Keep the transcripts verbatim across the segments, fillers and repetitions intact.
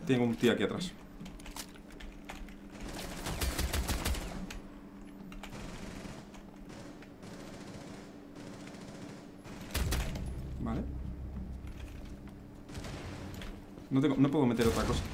Tengo un tío aquí atrás. Vale. No, tengo, no puedo meter otra cosa.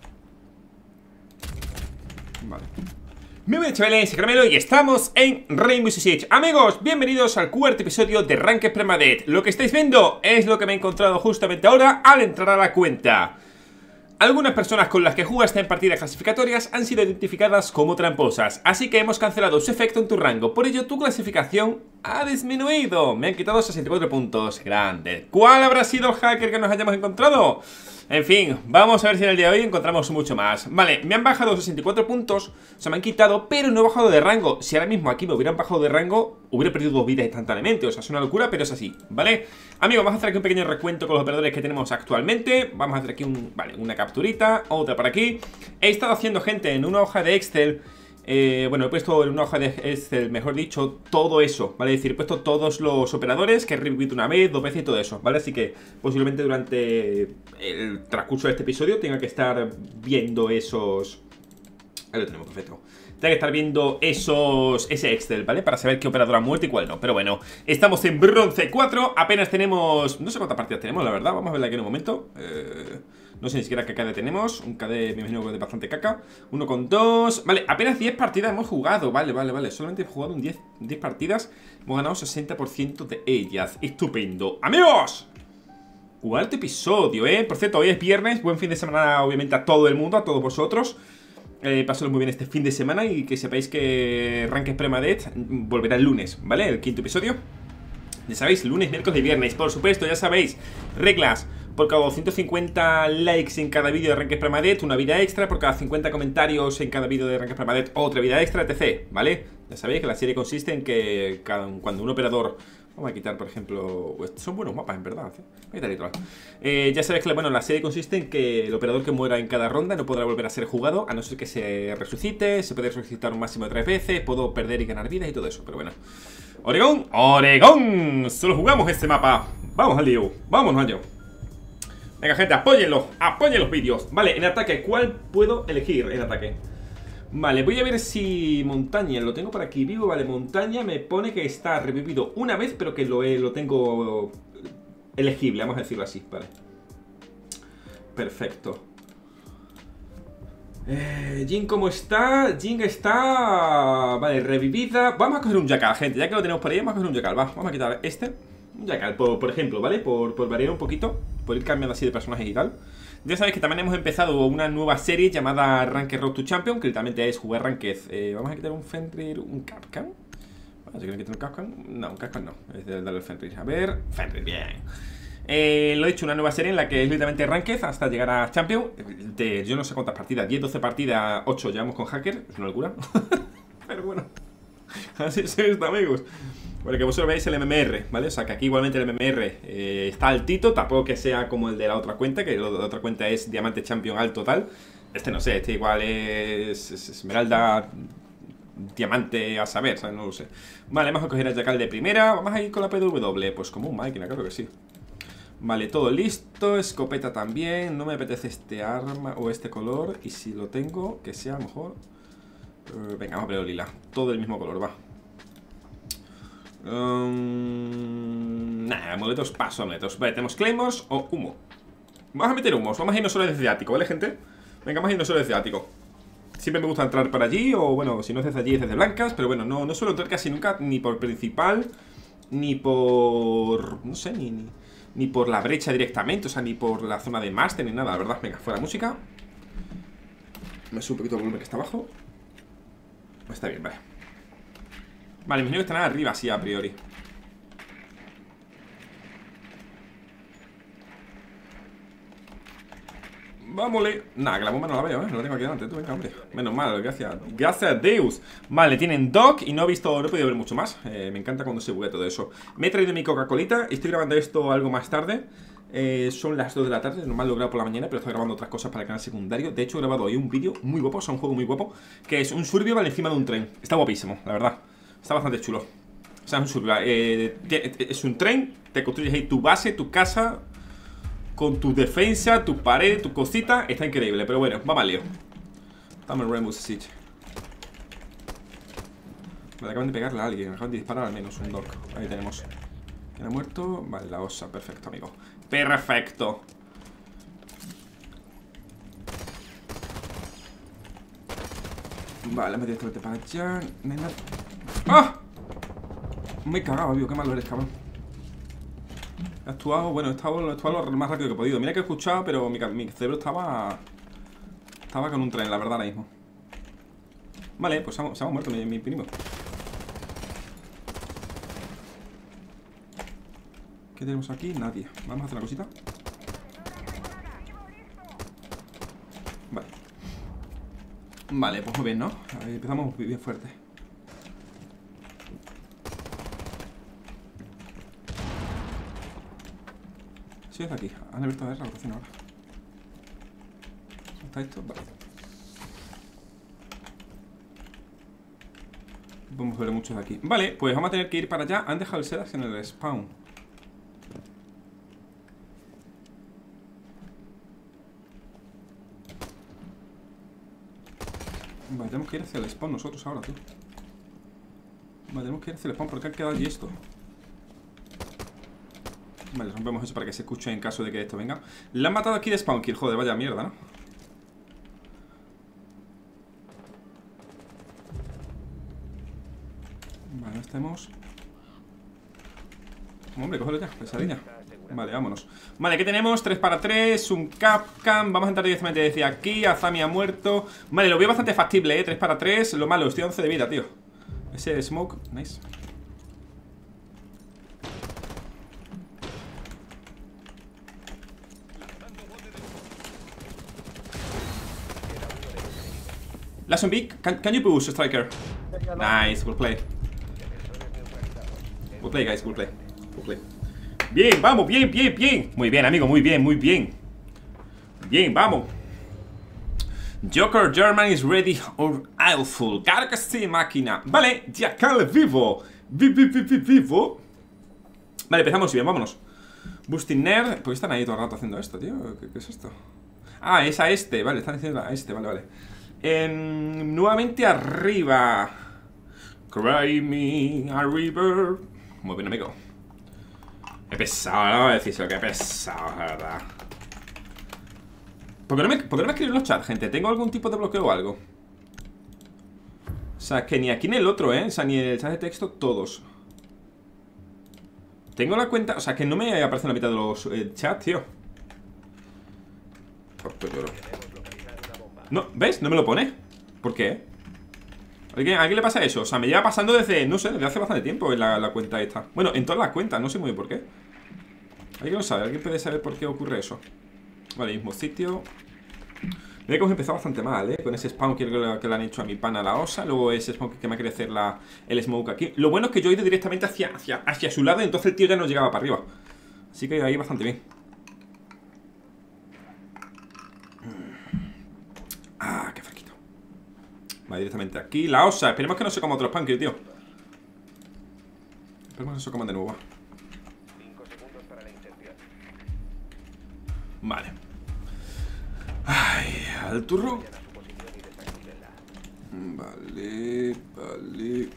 Vale. Muy bien, chavales, soy Caramelo y estamos en Rainbow Six Siege. Amigos, bienvenidos al cuarto episodio de Ranked Permadeath. Lo que estáis viendo es lo que me he encontrado justamente ahora al entrar a la cuenta. Algunas personas con las que jugaste en partidas clasificatorias han sido identificadas como tramposas, así que hemos cancelado su efecto en tu rango. Por ello tu clasificación ha disminuido. Me han quitado sesenta y cuatro puntos. Grande. ¿Cuál habrá sido el hacker que nos hayamos encontrado? En fin, vamos a ver si en el día de hoy encontramos mucho más. Vale, me han bajado sesenta y cuatro puntos, se me han quitado, pero no he bajado de rango. Si ahora mismo aquí me hubieran bajado de rango, hubiera perdido dos vidas instantáneamente. O sea, es una locura, pero es así, ¿vale? Amigos, vamos a hacer aquí un pequeño recuento con los operadores que tenemos actualmente. Vamos a hacer aquí un, vale, una capturita, otra por aquí. He estado haciendo, gente, en una hoja de Excel. Eh, bueno, he puesto en una hoja de Excel, mejor dicho, todo eso, ¿vale? Es decir, he puesto todos los operadores que he revivido una vez, dos veces y todo eso, ¿vale? Así que posiblemente durante el transcurso de este episodio tenga que estar viendo esos... Ahí lo tenemos, perfecto. Tenga que estar viendo esos, ese Excel, ¿vale? Para saber qué operador ha muerto y cuál no. Pero bueno, estamos en bronce cuatro, apenas tenemos... No sé cuántas partidas tenemos, la verdad, vamos a verla aquí en un momento. Eh... No sé ni siquiera qué K D tenemos. Un K D, me imagino que es de bastante caca. Uno con dos. Vale, apenas diez partidas hemos jugado. Vale, vale, vale. Solamente he jugado un diez, diez partidas. Hemos ganado sesenta por ciento de ellas. Estupendo. ¡Amigos! Cuarto episodio, ¿eh? Por cierto, hoy es viernes. Buen fin de semana, obviamente, a todo el mundo, a todos vosotros. Eh, Pasadlo muy bien este fin de semana. Y que sepáis que Ranked Permadeath volverá el lunes, ¿vale? El quinto episodio. Ya sabéis, lunes, miércoles y viernes. Por supuesto, ya sabéis. Reglas. Por cada doscientos cincuenta likes en cada vídeo de Ranked Permadeath, una vida extra. Por cada cincuenta comentarios en cada vídeo de Ranked Permadeath, otra vida extra, etcétera. ¿Vale? Ya sabéis que la serie consiste en que cada, cuando un operador... Vamos a quitar, por ejemplo... Son buenos mapas, en verdad. ¿eh? Eh, ya sabéis que bueno, la serie consiste en que el operador que muera en cada ronda no podrá volver a ser jugado, a no ser que se resucite. Se puede resucitar un máximo de tres veces. Puedo perder y ganar vidas y todo eso, pero bueno. Oregón, Oregón. Solo jugamos este mapa. Vamos al lío, vámonos allá. Venga, gente, apóyenlo, apoyen los vídeos. Vale, en ataque, ¿cuál puedo elegir en ataque? Vale, voy a ver si montaña, lo tengo por aquí vivo. Vale, montaña me pone que está revivido una vez, pero que lo, he, lo tengo elegible, vamos a decirlo así, vale. Perfecto. eh, Jin, ¿cómo está? Jin está... Vale, revivida. Vamos a coger un Jackal, gente, ya que lo tenemos por ahí, vamos a coger un Jackal, va, vamos a quitar este. Un Jackal, por, por ejemplo, ¿vale? Por, por variar un poquito, por ir cambiando así de personajes y tal. Ya sabéis que también hemos empezado una nueva serie llamada Ranked Road to Champion, que literalmente es jugar Ranked. eh, Vamos a quitar un Fenrir, un Capcan. ¿Se quieren quitar un Capcan? No, un Capcan no, es de darle el Fenrir. A ver, Fenrir, bien. eh, Lo he dicho, una nueva serie en la que es literalmente Ranked hasta llegar a Champion. De yo no sé cuántas partidas, diez, doce partidas, ocho llevamos con Hacker, es una locura. Pero bueno, así es esto, amigos. Bueno, que vosotros veáis el M M R, ¿vale? O sea, que aquí igualmente el M M R eh, está altito. Tampoco que sea como el de la otra cuenta, que la otra cuenta es Diamante Champion alto tal. Este no sé, este igual es, es Esmeralda Diamante a saber, ¿sabes? No lo sé. Vale, vamos a coger el Jackal de primera. Vamos a ir con la P W, pues como un máquina, claro que sí. Vale, todo listo, escopeta también. No me apetece este arma o este color. Y si lo tengo, que sea mejor uh, venga, vamos a ponerlo lila. Todo el mismo color, va. Um, Nada, amuletos, paso amuletos. Vale, tenemos claymores o humo. Vamos a meter humos, vamos a irnos solo desde ático, ¿vale, gente? Venga, vamos a irnos solo desde ático. Siempre me gusta entrar por allí, o bueno, si no es desde allí es desde blancas. Pero bueno, no, no suelo entrar casi nunca ni por principal, ni por... no sé, ni, ni, ni por la brecha directamente. O sea, ni por la zona de máster, ni nada, la verdad. Venga, fuera música. Me subo un poquito el volumen que está abajo. Está bien, vale. Vale, me imagino que están arriba, sí, a priori. Vámonos. Nada, que la bomba no la veo, ¿eh? No la tengo aquí delante. Tú, venga, hombre. Menos mal, gracias. Gracias a Deus. Vale, tienen dock y no he visto, no he podido ver mucho más. eh, Me encanta cuando se buguea todo eso. Me he traído mi Coca-Colita. Estoy grabando esto algo más tarde. eh, Son las dos de la tarde. Normal lo he grabado por la mañana, pero estoy grabando otras cosas para el canal secundario. De hecho, he grabado hoy un vídeo muy guapo, o sea, un juego muy guapo, que es un survival encima de un tren. Está guapísimo, la verdad. Está bastante chulo. O sea, es un survival, eh, es un tren. Te construyes ahí tu base, tu casa. con tu defensa, tu pared, tu cosita. Está increíble, pero bueno, vamos al lío. Estamos en Rainbow Six. Me acaban de pegarle a alguien, me acaban de disparar al menos un dog. Ahí tenemos. ¿Quién ha muerto? Vale, la osa, perfecto, amigo. Perfecto. Vale, me directamente para allá. Nena. ¡Ah! Me he cagado, amigo, qué malo eres, cabrón. He actuado, bueno, he estado, he actuado lo más rápido que he podido. Mira que he escuchado, pero mi, mi cerebro estaba... Estaba con un tren, la verdad, ahora mismo. Vale, pues se ha, se ha muerto mi, mi primo. ¿Qué tenemos aquí? Nadie. Vamos a hacer una cosita. Vale. Vale, pues muy bien, ¿no? Ahí empezamos bien fuerte. Sí, es aquí. Han abierto a ver la rotación ahora. ¿Está esto? Vale. Vamos a ver muchos de aquí. Vale, pues vamos a tener que ir para allá. Han dejado el Sedax en el spawn. Vale, tenemos que ir hacia el spawn nosotros ahora, tío. Vale, tenemos que ir hacia el spawn porque han quedado allí esto. Vale, rompemos eso para que se escuche en caso de que esto venga. Le han matado aquí de spawn kill, joder, vaya mierda, ¿no? Vale, estemos. Hombre, cógelo ya, pesadilla. Vale, vámonos. Vale, ¿qué tenemos? tres para tres, un Capcom. Vamos a entrar directamente desde aquí. Azami ha muerto. Vale, lo veo bastante factible, ¿eh? tres para tres. Lo malo, estoy a once de vida, tío. Ese smoke, nice. Last one big. Can, can you push, striker? Nice, we'll play. We'll play, guys, we'll play. We'll play. Bien, vamos, bien, bien, bien. Muy bien, amigo, muy bien, muy bien. Bien, vamos. Joker German is ready or awful. Claro que sí, máquina. Vale, Jackal vivo. Vi, vi, vi, vi, vivo. Vale, empezamos bien, vámonos. Boosting Nerd. ¿Por qué están ahí todo el rato haciendo esto, tío? ¿Qué, qué es esto? Ah, es a este, vale, están diciendo a este, vale, vale. Eh, nuevamente arriba. Cry me a river. Muy bien, amigo. Qué pesado, ¿no? Decíselo, qué pesado, la verdad. ¿Por qué no me, por qué no me escriben en los chats, gente? ¿Tengo algún tipo de bloqueo o algo? O sea, que ni aquí ni el otro, ¿eh? O sea, ni el chat de texto, todos. Tengo la cuenta... O sea, que no me aparece en la mitad de los eh, chats, tío. No, ¿ves? No me lo pone. ¿Por qué? ¿A alguien, ¿A alguien le pasa eso? O sea, me lleva pasando desde, no sé, desde hace bastante tiempo en la, la cuenta esta. Bueno, en todas las cuentas, no sé muy bien por qué. ¿Alguien lo sabe? ¿Alguien puede saber por qué ocurre eso? Vale, mismo sitio. Mira que hemos empezado bastante mal, ¿eh? Con ese spawn que, que le han hecho a mi pana la osa. Luego ese spawn que me ha querido hacer la, el smoke aquí. Lo bueno es que yo he ido directamente hacia, hacia, hacia su lado. Entonces el tío ya no llegaba para arriba. Así que ahí bastante bien. Ah, qué fresquito. Vale, directamente aquí. La osa, esperemos que no se coma otro spawn, tío. Esperemos que no se coman de nuevo. Vale. Ay, al turro. Vale, vale.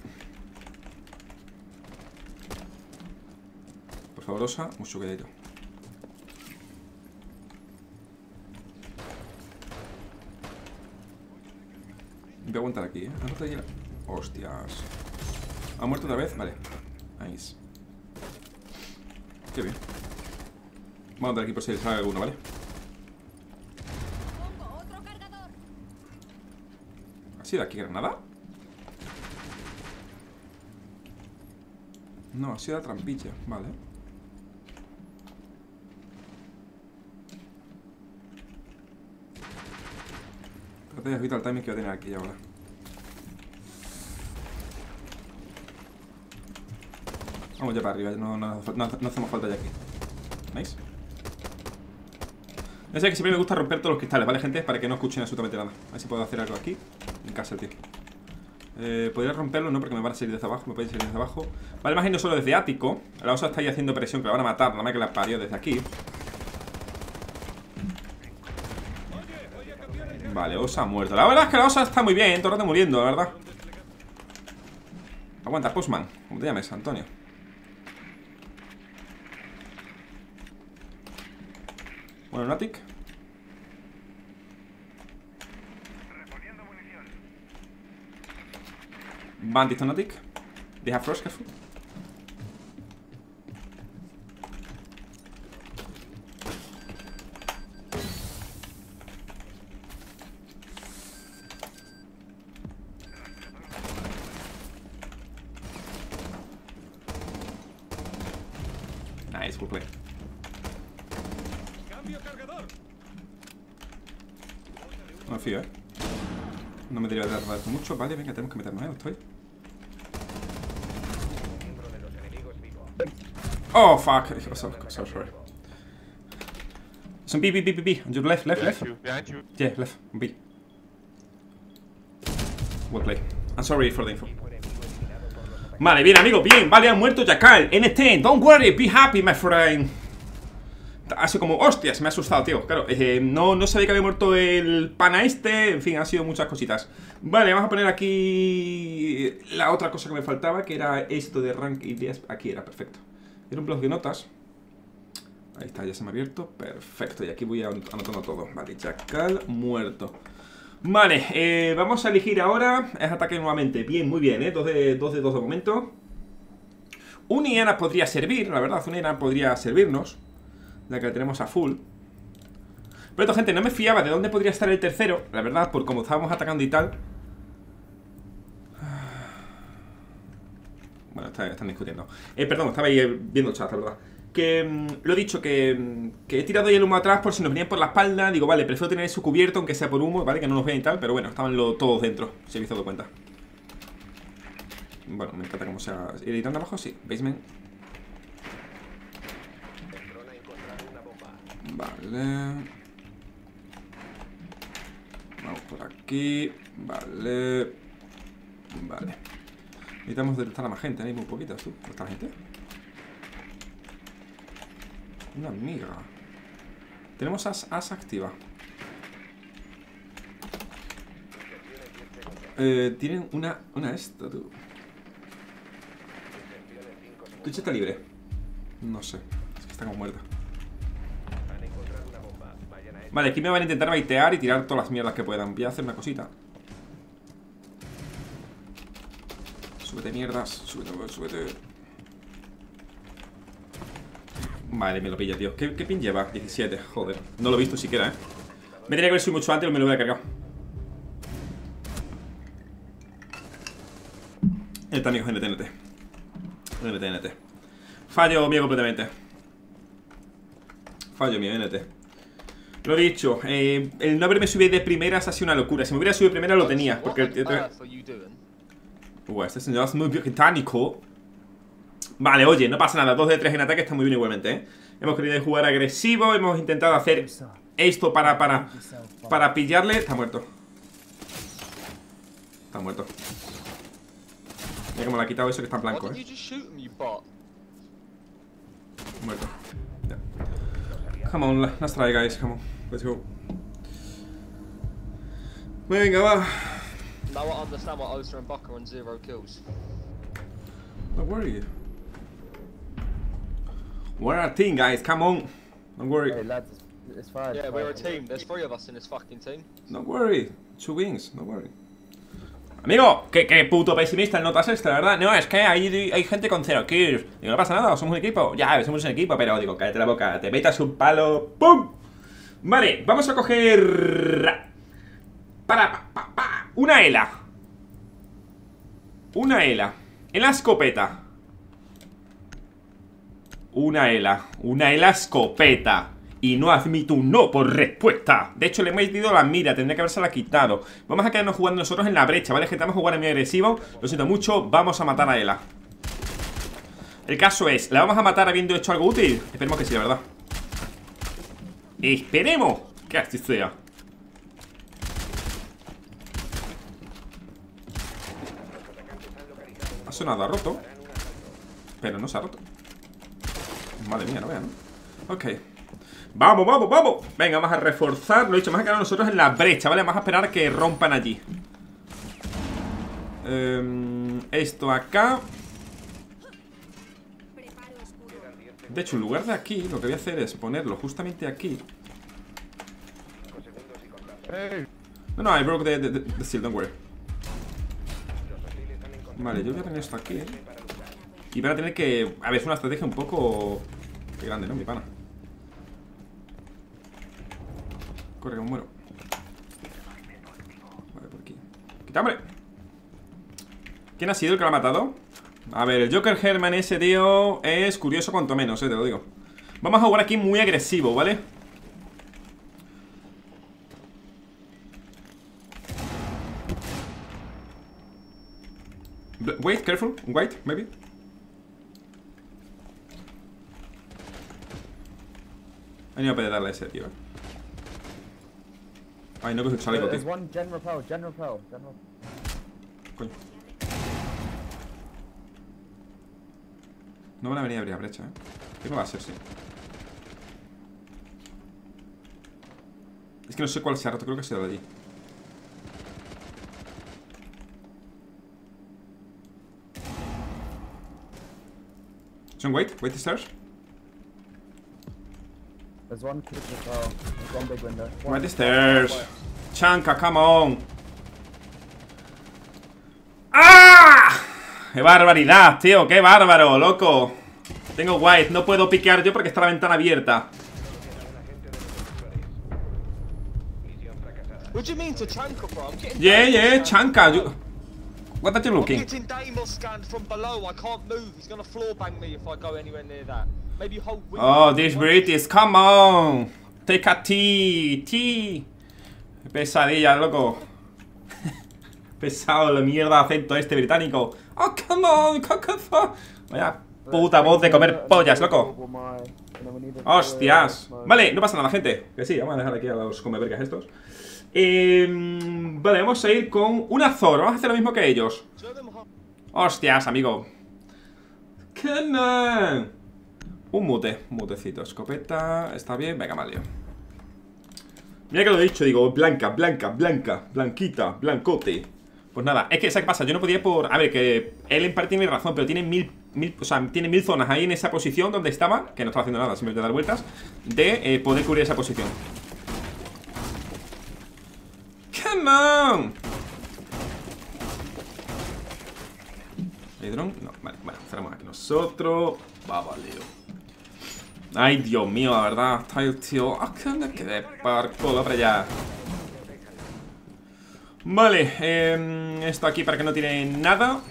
Por favor, osa, mucho cuidado. Voy a aguantar aquí, ¿eh? Hostias. ¿Ha muerto otra vez? Vale. Nice. Qué bien. Vamos a dar aquí por si sale alguno, ¿vale? ¿Ha sido aquí granada? No, ha sido la trampilla, vale. Trata de evitar el timing que voy a tener aquí ahora. Vamos ya para arriba, no, no, no, no hacemos falta ya aquí. ¿Veis? Ya sé que siempre me gusta romper todos los cristales, ¿vale, gente? Para que no escuchen absolutamente nada. A ver si puedo hacer algo aquí. En casa, tío. Eh, podría romperlo, no, porque me van a salir desde abajo. Me pueden salir desde abajo. Vale, imagino solo desde ático. La osa está ahí haciendo presión, que la van a matar. Nada más que la parió desde aquí. Vale, Osa ha muerto. La verdad es que la Osa está muy bien, todo el rato muriendo, la verdad. Aguanta, Postman. ¿Cómo te llames, Antonio? Bueno, Natic. Bandit Natic. They have frost, careful. Nice, good play. No me fío, eh. No me debería de tardar mucho. Vale, venga, tenemos que meternos, eh. Estoy. Oh, fuck. Oh, so, so sorry. Some B, B, B, B, B. On your left, left, left. Behind you. Yeah, left. B. Well play. I'm sorry for the info. Vale, bien, amigo, bien. Vale, ha muerto Jackal. N T, don't worry, be happy, my friend. Hace como, hostias, me ha asustado, tío. Claro, eh, no, no sabía que había muerto el pana este. En fin, han sido muchas cositas. Vale, vamos a poner aquí la otra cosa que me faltaba, que era esto de rank ideas. Aquí era, perfecto. Era un blog de notas. Ahí está, ya se me ha abierto. Perfecto, y aquí voy anotando todo. Vale, Jackal muerto. Vale, eh, vamos a elegir ahora. Es ataque nuevamente. Bien, muy bien, eh. Dos de dos de, dos de momento. Un Iana podría servir, la verdad. Un Iana podría servirnos. La que la tenemos a full. Pero esto, gente, no me fiaba de dónde podría estar el tercero. La verdad, por cómo estábamos atacando y tal. Bueno, está, están discutiendo. Eh, perdón, estaba ahí viendo el chat, la verdad. Que mmm, lo he dicho, que, que he tirado ahí el humo atrás por si nos venían por la espalda. Digo, vale, prefiero tener eso cubierto, aunque sea por humo, ¿vale? Que no nos vean y tal. Pero bueno, estaban lo, todos dentro, si habéis dado cuenta. Bueno, me encanta cómo sea. ¿Editando abajo? Sí, basement. Vale. Vamos por aquí. Vale. Vale. Necesitamos detectar a más gente. Hay muy poquitas, tú. ¿Esta gente? Una amiga. Tenemos as, as activa. Eh, tienen una. Una esta, tú. Twitch está libre. No sé. Es que está como muerta. Vale, aquí me van a intentar baitear y tirar todas las mierdas que puedan. Voy a hacer una cosita. Súbete, mierdas. Súbete, súbete. Vale, me lo pilla, tío. ¿Qué, qué pin lleva? diecisiete, joder. No lo he visto siquiera, eh. Me tenía que haber subido mucho antes o me lo hubiera cargado. Está, amigos, N T N T. N T N T. Fallo mío completamente. Fallo mío, N T. Lo he dicho, eh, el no haberme subido de primeras ha sido una locura. Si me hubiera subido de primera lo tenía. Porque el, el, uh, este señor es muy británico. Vale, oye, no pasa nada. dos de tres en ataque está muy bien igualmente, ¿eh? Hemos querido jugar agresivo. Hemos intentado hacer esto para, para, para pillarle. Está muerto. Está muerto. Mira cómo le ha quitado eso que está en blanco, ¿eh? Muerto. Yeah. Come on, let's try, guys. Come on. Let's go. Venga, va. Now I understand why Osa and Bucker on zero kills. Don't worry. We're a team, guys. Come on. Don't worry. Hey, lads, it's fine. Yeah, it's we're a fine. team. There's three of us in this fucking team. Don't worry. Two wings. Don't worry. Amigo, qué, qué puto pesimista el notas este, la verdad. No, es que hay, hay gente con cero kills. Digo, no pasa nada, somos un equipo. Ya, somos un equipo, pero digo, cállate la boca. Te metas un palo. ¡Pum! Vale, vamos a coger... Para, pa, pa, pa. Una ELA. Una ELA. En la escopeta. Una ELA. Una ELA escopeta. Y no admito un no por respuesta. De hecho, le hemos metido la mira. Tendría que habérsela quitado. Vamos a quedarnos jugando nosotros en la brecha, ¿vale? Gente, vamos a jugar en muy agresivo. Lo siento mucho. Vamos a matar a ELA. El caso es, ¿la vamos a matar habiendo hecho algo útil? Esperemos que sí, la verdad. Esperemos que así sea. Ha sonado, ha roto. Pero no se ha roto. Madre mía, no vean, ¿no? Ok. Vamos, vamos, vamos. Venga, vamos a reforzar. Lo he dicho, vamos a quedar nosotros en la brecha, ¿vale? Vamos a esperar a que rompan allí. eh, Esto acá. De hecho, en lugar de aquí, lo que voy a hacer es ponerlo justamente aquí. No, no, I broke the, the, the steel, don't worry. Vale, yo voy a tener esto aquí, ¿eh? Y van a tener que... A ver, es una estrategia un poco... Qué grande, ¿no, mi pana? Corre, que me muero. Vale, por aquí. ¡Quita, hombre! ¿Quién ha sido el que lo ha matado? A ver, el Joker Herman ese, tío, es curioso cuanto menos, eh, te lo digo. Vamos a jugar aquí muy agresivo, ¿vale? Wait, careful, wait, maybe. Ay, no voy a poder darle a ese, tío. Ay, no coge el chaleco, tío. Coño. No van a venir a abrir la brecha, eh. ¿Qué no va a ser, sí? Es que no sé cuál se ha roto, creo que ha sido de allí. John, wait, wait the stairs. There's one kid as well. There's one big window. Wait the stairs. Chanka, come on. ¡Ah! ¡Qué barbaridad, tío! ¡Qué bárbaro, loco! Tengo white, no puedo piquear yo porque está la ventana abierta. What do you mean to Chanka, bro? I'm getting Yeah, Deimos yeah, scanned. Chanka. You... What are you I'm looking? getting Deimos scanned from below. I can't move. He's gonna floor bang me if I go anywhere near that. Maybe hold. Oh, this British, come on. Take a tea, tea. Pesadilla, loco. Pesado la mierda acento este británico. Oh, come on, cocofa. Vaya puta voz de comer pollas, loco. Hostias. Vale, no pasa nada, gente. Que sí, vamos a dejar aquí a los comevergas estos. Eh, vale, vamos a ir con un Azor. Vamos a hacer lo mismo que ellos. Hostias, amigo. Come on. Un mute, un mutecito. Escopeta, está bien, venga, mal lío. Mira que lo he dicho, digo, blanca, blanca, blanca, blanquita, blancote. Pues nada, es que, ¿sabes qué pasa? Yo no podía por... A ver, que él en parte tiene razón, pero tiene mil, mil... O sea, tiene mil zonas ahí en esa posición donde estaba, que no estaba haciendo nada, simplemente dar vueltas, de eh, poder cubrir esa posición. Come on. ¿Hay dron? No, vale, bueno, cerramos aquí nosotros. Va, vale. Ay, Dios mío, la verdad. Está el tío. Ah, que me quedé parco para allá. Vale, eh, esto aquí para que no tiene nada.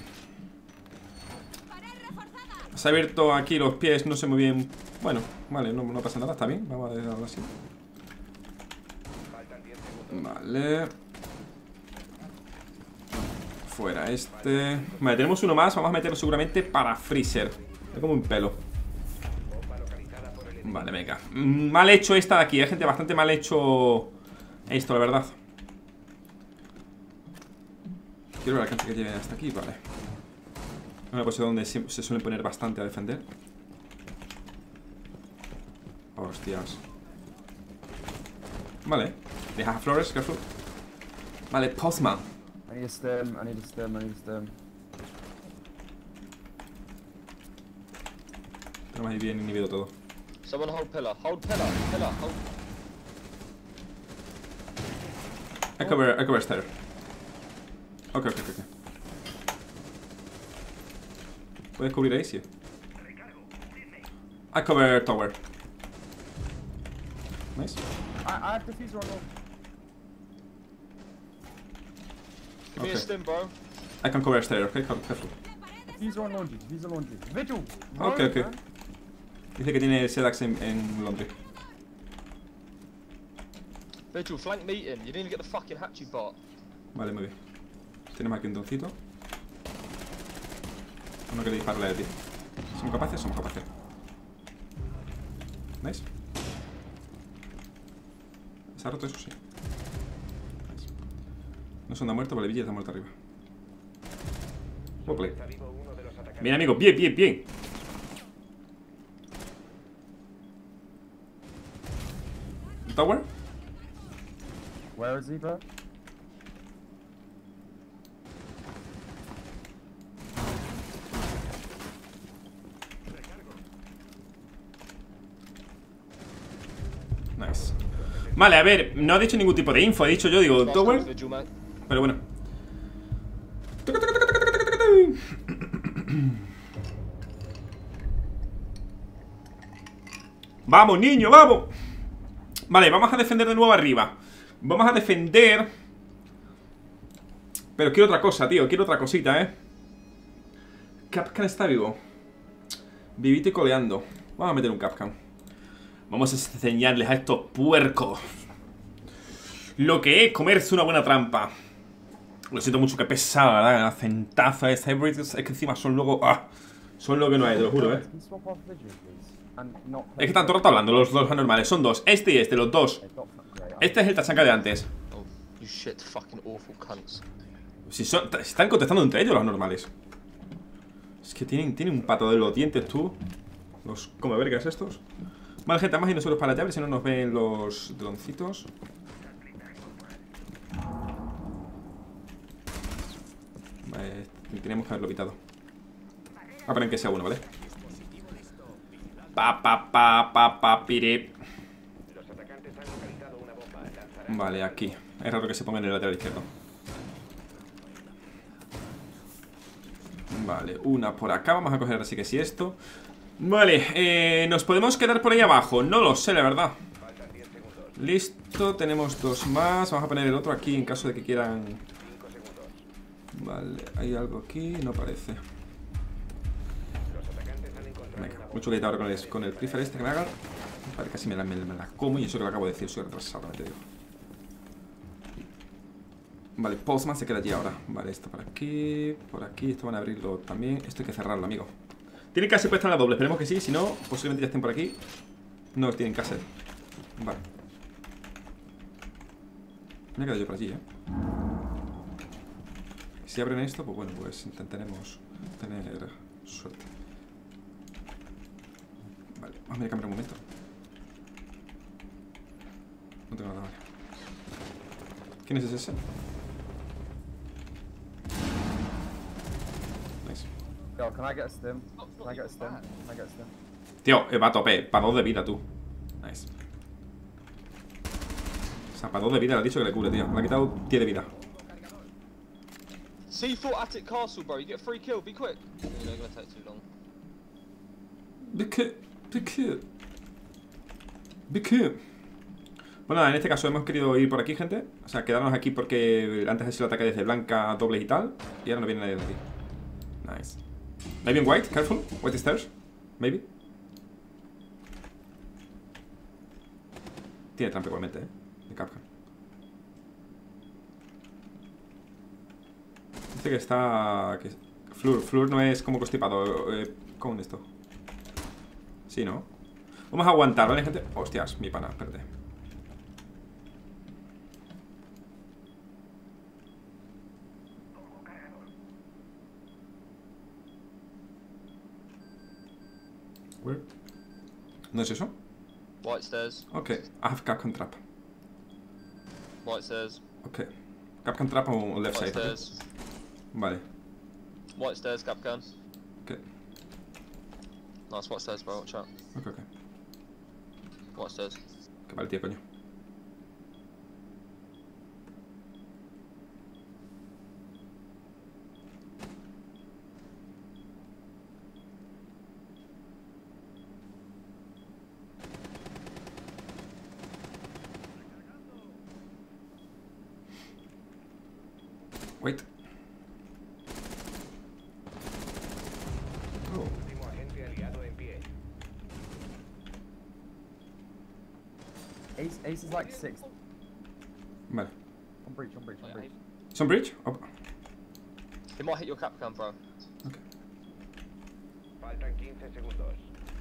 Se ha abierto aquí los pies, no sé muy bien. Bueno, vale, no, no pasa nada, está bien. Vamos a dejarlo así. Vale. Fuera este. Vale, tenemos uno más, vamos a meterlo seguramente para Freezer. Es como un pelo. Vale, venga. Mal hecho esta de aquí, ¿eh, gente? Bastante mal hecho esto, la verdad. Quiero ver el alcance que lleve hasta aquí, vale. Una posición donde se, se suelen poner bastante a defender. Hostias. Vale. Deja a Flores, careful. Vale, Postman. I need a stem, I need a stem, I need a stem. Tenemos ahí bien inhibido todo. Someone hold pillar. Hold pillar. Pillar. Hold. I cover, I cover stair. Ok, ok, ok, ok. ¿Puedes cubrir ahí? Sí. I cover tower. Nice. I, I have diffuser on all. Give me a Okay. stim, bro. I can cover stair, okay? Careful. Diffuser on laundry, diffuser laundry. Vigil! Ok, ok. Dice que tiene Sedax en, en Laundry. Vigil, flank meeting. You need to get the fucking hatchet bot. Vale, muy bien. Tenemos aquí un doncito. No quiere dispararle a ti. ¿Somos capaces? Somos capaces. ¿Veis? ¿Se ha roto eso? Sí. ¿Veis? No son de muerto, vale, Villa está muerto arriba. Play. Bien, amigo, bien, bien, bien. tower. Where is he, bro? Nice. Vale, a ver, no ha dicho ningún tipo de info. He dicho yo, digo, tower. Pero bueno. Vamos, niño, vamos. Vale, vamos a defender de nuevo arriba. Vamos a defender. Pero quiero otra cosa, tío. Quiero otra cosita, eh. Kapkan está vivo. Vivito y coleando. Vamos a meter un Kapkan. Vamos a enseñarles a estos puercos lo que es comerse una buena trampa. Lo siento mucho, que pesada, ¿verdad? La centaza esa hybrid. Es que encima son luego... ¡Ah! Son lo que no hay, te lo juro, eh. Es que están todo el rato hablando los dos anormales. Son dos, este y este, los dos. Este es el tachanka de antes. Oh, you shit fucking awful cunts. Si son, están contestando entre ellos los anormales. Es que tienen, tienen un pato de los dientes, tú. Los come vergas estos. Vale, gente, vamos a irnos solos para allá, a ver si no nos ven los droncitos. Vale, tenemos que haberlo evitado. Voy a poner que sea uno, ¿vale? Pa, pa, pa, pa, pa, pire. Vale, aquí. Es raro que se ponga en el lateral izquierdo. Vale, una por acá. Vamos a coger así que sí esto. Vale, eh, nos podemos quedar por ahí abajo. No lo sé, la verdad. Listo, tenemos dos más. Vamos a poner el otro aquí en caso de que quieran. Vale, hay algo aquí, no parece. Venga, mucho que ahora con el, con el prefer este que me haga. Vale, casi me la, me, me la como y eso que lo acabo de decir, soy retrasado, te digo. Vale, Postman se queda allí ahora. Vale, esto por aquí, por aquí, esto van a abrirlo también. Esto hay que cerrarlo, amigo. Tienen casi puesta la doble, esperemos que sí, si no, posiblemente ya estén por aquí. No, tienen que hacer. Vale. Me he quedado yo por allí, eh. Si abren esto, pues bueno, pues intentaremos tener suerte. Vale, vamos a ir a cambiar un momento. No tengo nada, vale. ¿Quién es ese? Nice. Yo, can I get a stim? Can I get a stim? Can I get a stim? Tío, eh, va a tope, para dos de vida tú. Nice. O sea, para dos de vida le ha dicho que le cubre, tío. Me ha quitado diez de vida. C four Attic Castle, bro. You get a free kill. Be quick. You know, gonna take too long. Be quick, be quick. Be quick. Bueno, en este caso hemos querido ir por aquí, gente. O sea, quedarnos aquí porque antes ha sido el ataque desde blanca, doble y tal. Y ahora no viene nadie de aquí. Nice. Maybe in white, careful. White stairs. Maybe. Tiene trampa igualmente, eh. De Kapkan. Dice que está... Que Flur, Flur no es como constipado. Eh, ¿Cómo en esto? Sí, ¿no? Vamos a aguantar, ¿vale, gente? Hostias, mi pana, espérate. Where? ¿No es eso? White stairs. Ok, I have Kapkan trap. White stairs. Ok. Kapkan trap on left White side. Okay. stairs. Vale. White stairs, Kapkan. Ok. Nice, white stairs, bro. Watch out. Ok, ok. White stairs. Que vale, tío, coño. Wait. Oh. Ace, Ace is like six. Vale. On breach, on breach, on breach. ¿Son bridge? Oh. He might hit your Kapkan, bro. Ok. Faltan quince segundos.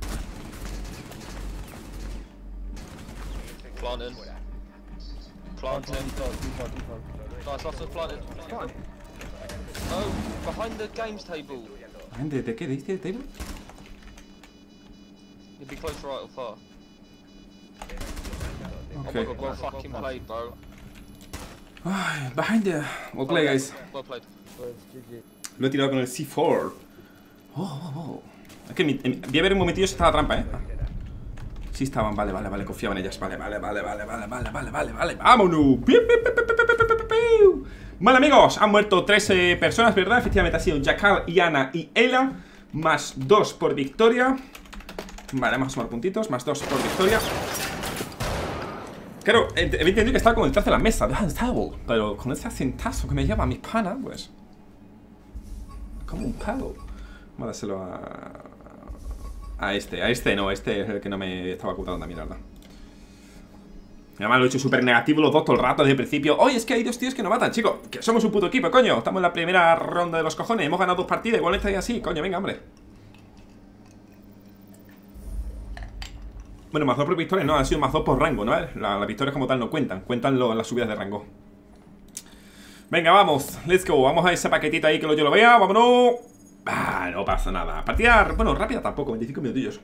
Planting. Planting. Default, default, default. Nice, lots of planted. Oh, behind the games table. ¿De, de qué? ¿De este table? You'd be close right or far. Ok. Oh Okay. my god, well fucking played, bro. Ay, behind the... Well play, guys. Well played. Pues, G G. Lo he tirado con el C cuatro. Oh, oh, oh. Es que mi, en, voy a ver un momentillo si estaba la trampa, ¿eh? Ah. Sí estaban, vale, vale, vale, confiaba en ellas. Vale, vale, vale, vale, vale, vale, vale, vale, vale. ¡Vámonos! Piu, piu, piu, piu, piu, piu, piu, piu. Vale, amigos, han muerto trece personas, ¿verdad? Efectivamente ha sido Jackal, Iana y Ela. Más dos por victoria. Vale, vamos a sumar puntitos. Más dos por victoria. Claro, he entendido que estaba como detrás de la mesa, behind the table. Pero con ese acentazo que me lleva a mi pana, pues... como un palo. Vamos a dárselo a... a este, a este no, este es el que no me estaba ocultando a mí, la verdad. Además lo he hecho súper negativo los dos todo el rato desde el principio. Oye, es que hay dos tíos que no matan, chicos. Que somos un puto equipo, coño. Estamos en la primera ronda de los cojones. Hemos ganado dos partidas, igual está ahí así, coño, venga, hombre. Bueno, más dos por victoria, no, han sido más dos por rango, ¿no? Las la victorias como tal no cuentan, cuentan lo, las subidas de rango. Venga, vamos, let's go. Vamos a ese paquetito ahí que yo lo vea, vámonos. Ah, no pasa nada. Partida, bueno, rápida tampoco, veinticinco minutillos.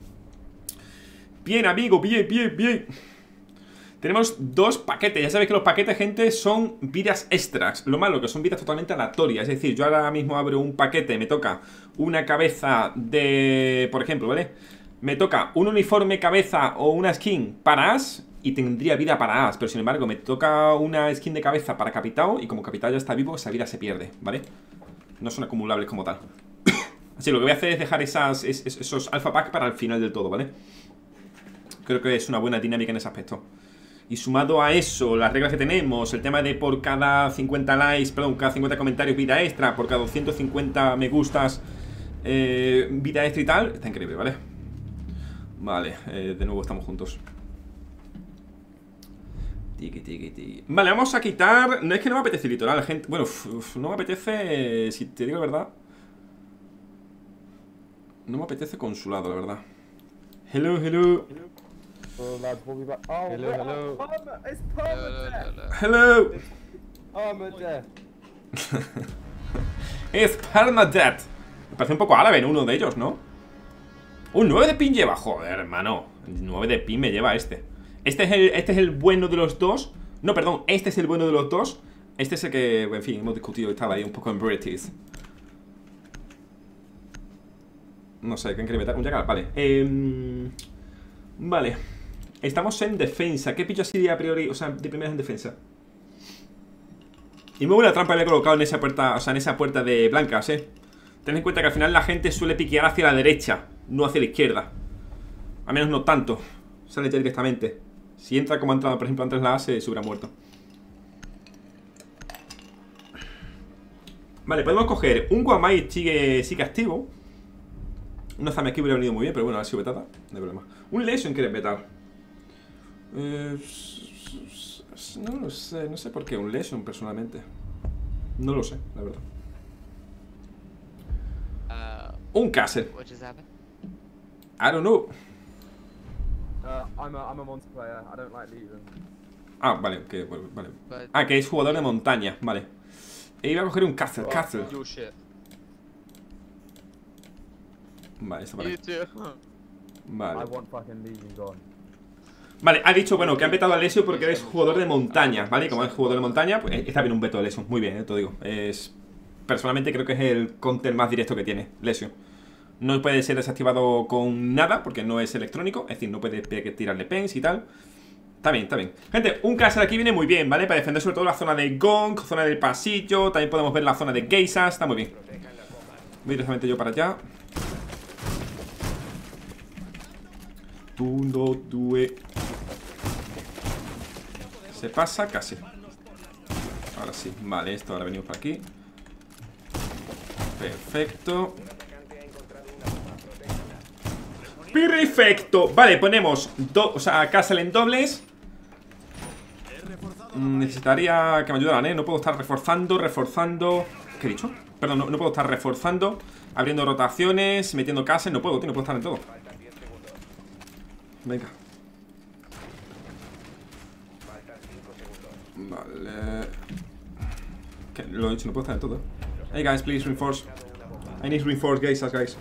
Bien, amigo, bien, bien, bien. Tenemos dos paquetes. Ya sabéis que los paquetes, gente, son vidas extras. Lo malo que son vidas totalmente aleatorias. Es decir, yo ahora mismo abro un paquete, me toca una cabeza de... por ejemplo, ¿vale? Me toca un uniforme cabeza o una skin para Ash y tendría vida para Ash. Pero sin embargo, me toca una skin de cabeza para Capitao y como Capitao ya está vivo, esa vida se pierde, ¿vale? No son acumulables como tal. Así, lo que voy a hacer es dejar esas, es, esos alpha pack para el final del todo, ¿vale? Creo que es una buena dinámica en ese aspecto. Y sumado a eso, las reglas que tenemos, el tema de por cada cincuenta likes, perdón, cada cincuenta comentarios vida extra, por cada doscientos cincuenta me gustas eh, vida extra y tal, está increíble, ¿vale? Vale, eh, de nuevo estamos juntos. Tiki, tiki, tiki. Vale, vamos a quitar... No es que no me apetece litoral, gente. Bueno, uf, uf, no me apetece, si te digo la verdad, no me apetece consulado, la verdad. Hello, hello. Oh, lads, we'll be back. Oh, Hello, wait, hello. oh, perma- it's permadeath. Hello. Permadeath. Es permadeath. Me parece un poco árabe en uno de ellos, ¿no? Un nueve de pin lleva, joder, hermano. nueve de pin me lleva este. Este es, el, este es el bueno de los dos. No, perdón, este es el bueno de los dos. Este es el que, en fin, hemos discutido y estaba ahí un poco en British. No sé, ¿qué incrementar? Un Jackal, vale. Eh, vale. Estamos en defensa. ¿Qué pillo así de a priori? O sea, de primeras en defensa. Y muy buena trampa le he colocado en esa puerta, o sea, en esa puerta de blancas, eh. Ten en cuenta que al final la gente suele piquear hacia la derecha, no hacia la izquierda. Al menos no tanto. Sale ya directamente. Si entra como ha entrado, por ejemplo, antes la A, se, se hubiera muerto. Vale, podemos coger un Guamai sigue, sigue activo. Una Zame aquí hubiera venido muy bien, pero bueno, ahora sí betata, no hay problema. Un Lesion quiere betar. Eh, no lo sé, no sé por qué un Lesion personalmente. No lo sé, la verdad. Uh, Un Castle. what just happened? I don't know. Uh, I'm a, I'm a monster player. I don't like leaving. Ah, vale, que bueno, vale. But Ah, que es jugador de montaña, vale. E iba a coger un Castle, Castle. Your shit. Vale, está para you ahí. too. I Vale. want fucking leaving gone. Vale, ha dicho, bueno, que han vetado a Lesio porque eres jugador de montaña, ¿vale? Como es jugador de montaña, pues está bien un veto de Lesio. Muy bien, eh, te lo digo. Es... Personalmente creo que es el counter más directo que tiene Lesio. No puede ser desactivado con nada porque no es electrónico. Es decir, no puede tirarle pens y tal. Está bien, está bien. Gente, un Castle aquí viene muy bien, ¿vale? Para defender sobre todo la zona de Gong, zona del pasillo. También podemos ver la zona de Geisas. Está muy bien. Voy directamente yo para allá. Uno, dos. Se pasa casi. Ahora sí, vale, esto ahora venimos por aquí. Perfecto. Perfecto. Vale, ponemos do, o sea, Castle en dobles. mm, Necesitaría que me ayudaran, ¿eh? No puedo estar reforzando, reforzando. ¿Qué he dicho? Perdón, no, no puedo estar reforzando, abriendo rotaciones, metiendo Castle. No puedo, tío, no puedo estar en todo. Venga. Vale. ¿Qué? Lo he dicho, no puedo estar en todo. Hey guys, please reinforce. I need reinforce guys, guys.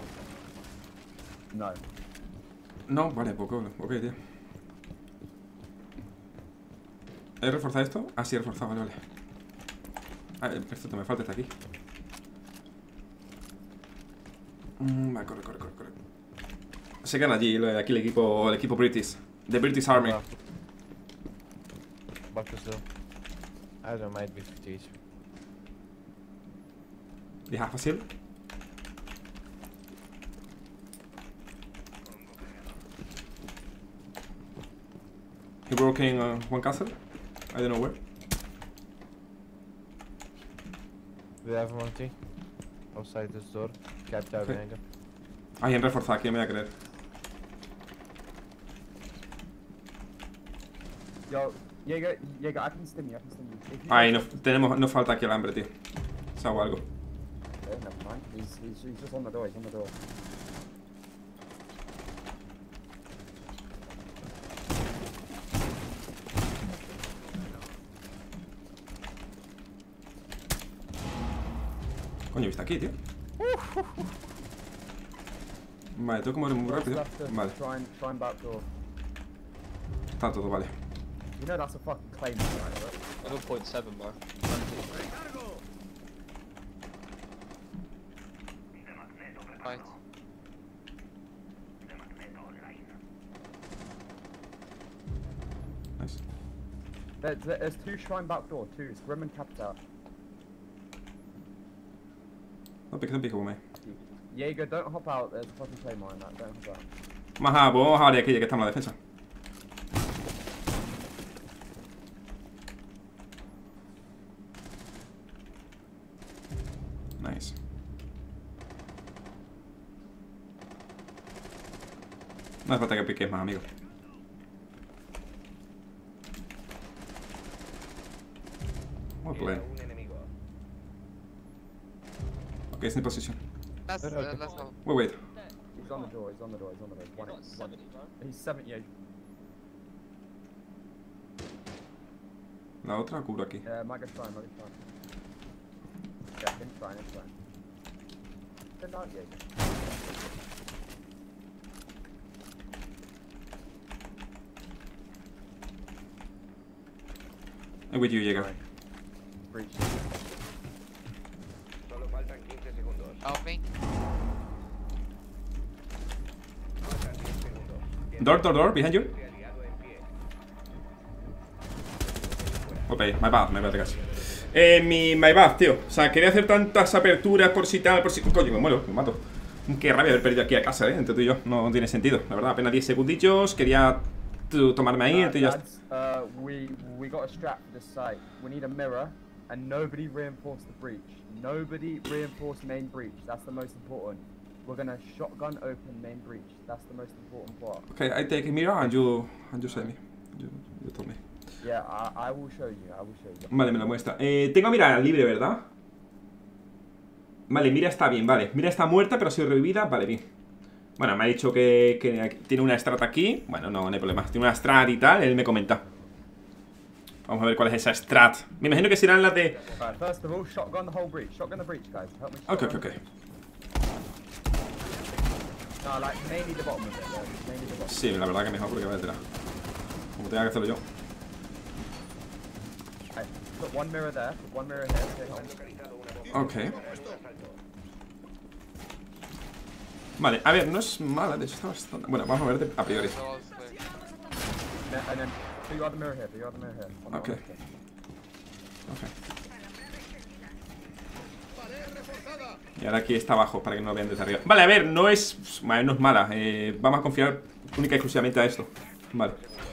No. No, vale, poco, ok, tío. ¿He reforzado esto? Ah, sí, he reforzado, vale, vale. Ah, esto te me falta, está aquí. Mm, vale, corre, corre, corre, corre. Se quedan allí, aquí el equipo, el equipo British. The British Army. Back to still. I don't mind with teach. You have a seal? He broke in uh, one castle. I don't know where. We have one thing. Outside this door. Capped out Okay. angle. Alguien reforzado aquí, me voy a creer. Yo, Jaeger, Jaeger, I can stim you, I can stim you. If you Ay, no, don't- tenemos, nos falta aquí el hambre, tío. Se hago algo. Okay, never mind. He's, he's, he's just on the door, he's on the door. Coño, ¿viste aquí, tío? Vale, tengo que mover muy rápido. Left to Vale, Try and, try and backdoor. está todo, vale. You know that's a fucking claim, right? seven point seven, bro. Right. Nice. There, there- there's two shrine backdoor, two. It's Grim and Capita. No piques, no piques, güey. Jaeger, don't hop out. There's a fucking claymore in that. Don't hop out. Más a, pues vamos a bajar aquí, ya que estamos en la defensa. Nice. No hace falta que piques más, amigo. Well played. Un enemigo. Okay, it's in position. That's, uh, that's all. Wait, wait. He's on the door. He's on the door. He's on the door. One, Got one. seventy, bro. He's seventy. Yeah. La otra cubro aquí. Yeah, might go shrine. Might go shrine. Yeah, in shrine. In shrine. Send out Jaeger. I'm with you, Jaeger. Shrine. Breach. Solo faltan quince segundos. Helping. Faltan diez segundos. Door, door, door, behind you. Aliado en pie. Ok, my bad, my bad, guys. Eh, mi my bad, tío. O sea, quería hacer tantas aperturas por si tal, por si... Coño, me muero, me mato. Qué rabia haber perdido aquí a casa, eh, entre tú y yo. No tiene sentido, la verdad, apenas diez segundillos. Quería tú, tomarme ahí, Uh, entre yo... lads, uh, we we got a strap for this site. We need a mirror, and nobody reinforce the breach. Nobody reinforce main breach. That's the most important. We're gonna shotgun open main breach. That's the most important part. Okay, I take a mirror and you... And you say me. You, you told me. Yeah, I, I will show you. I will show you. Vale, me lo muestra. Eh, tengo mira libre, ¿verdad? Vale, mira está bien, vale. Mira está muerta, pero ha sido revivida. Vale, bien. Bueno, me ha dicho que, que tiene una strat aquí. Bueno, no, no hay problema. Tiene una strat y tal, él me comenta. Vamos a ver cuál es esa strat. Me imagino que serán las de... Alright, first of all, shotgun the whole breach. Shotgun the breach, guys. Help me. Ok, shotgun ok, the ok. breach. No, like mainly the bottom of it, though. Mainly the bottom. Sí, la verdad que mejor porque vaya tela. Como tenga que hacerlo yo. Hey, put one mirror there. Put one mirror here. Take home. Localizado una bomba. Ok. Un asalto. Vale, a ver, no es mala, de hecho está bastante... Bueno, vamos a ver de- a priori. So all clear. Yeah, and then put your other mirror here. Put your other mirror here. On the- on Okay. the thing. Ok. Y ahora aquí está abajo para que no lo vean desde arriba. Vale, a ver, no es... Vale, no es mala. Eh, vamos a confiar única y exclusivamente a esto. Vale.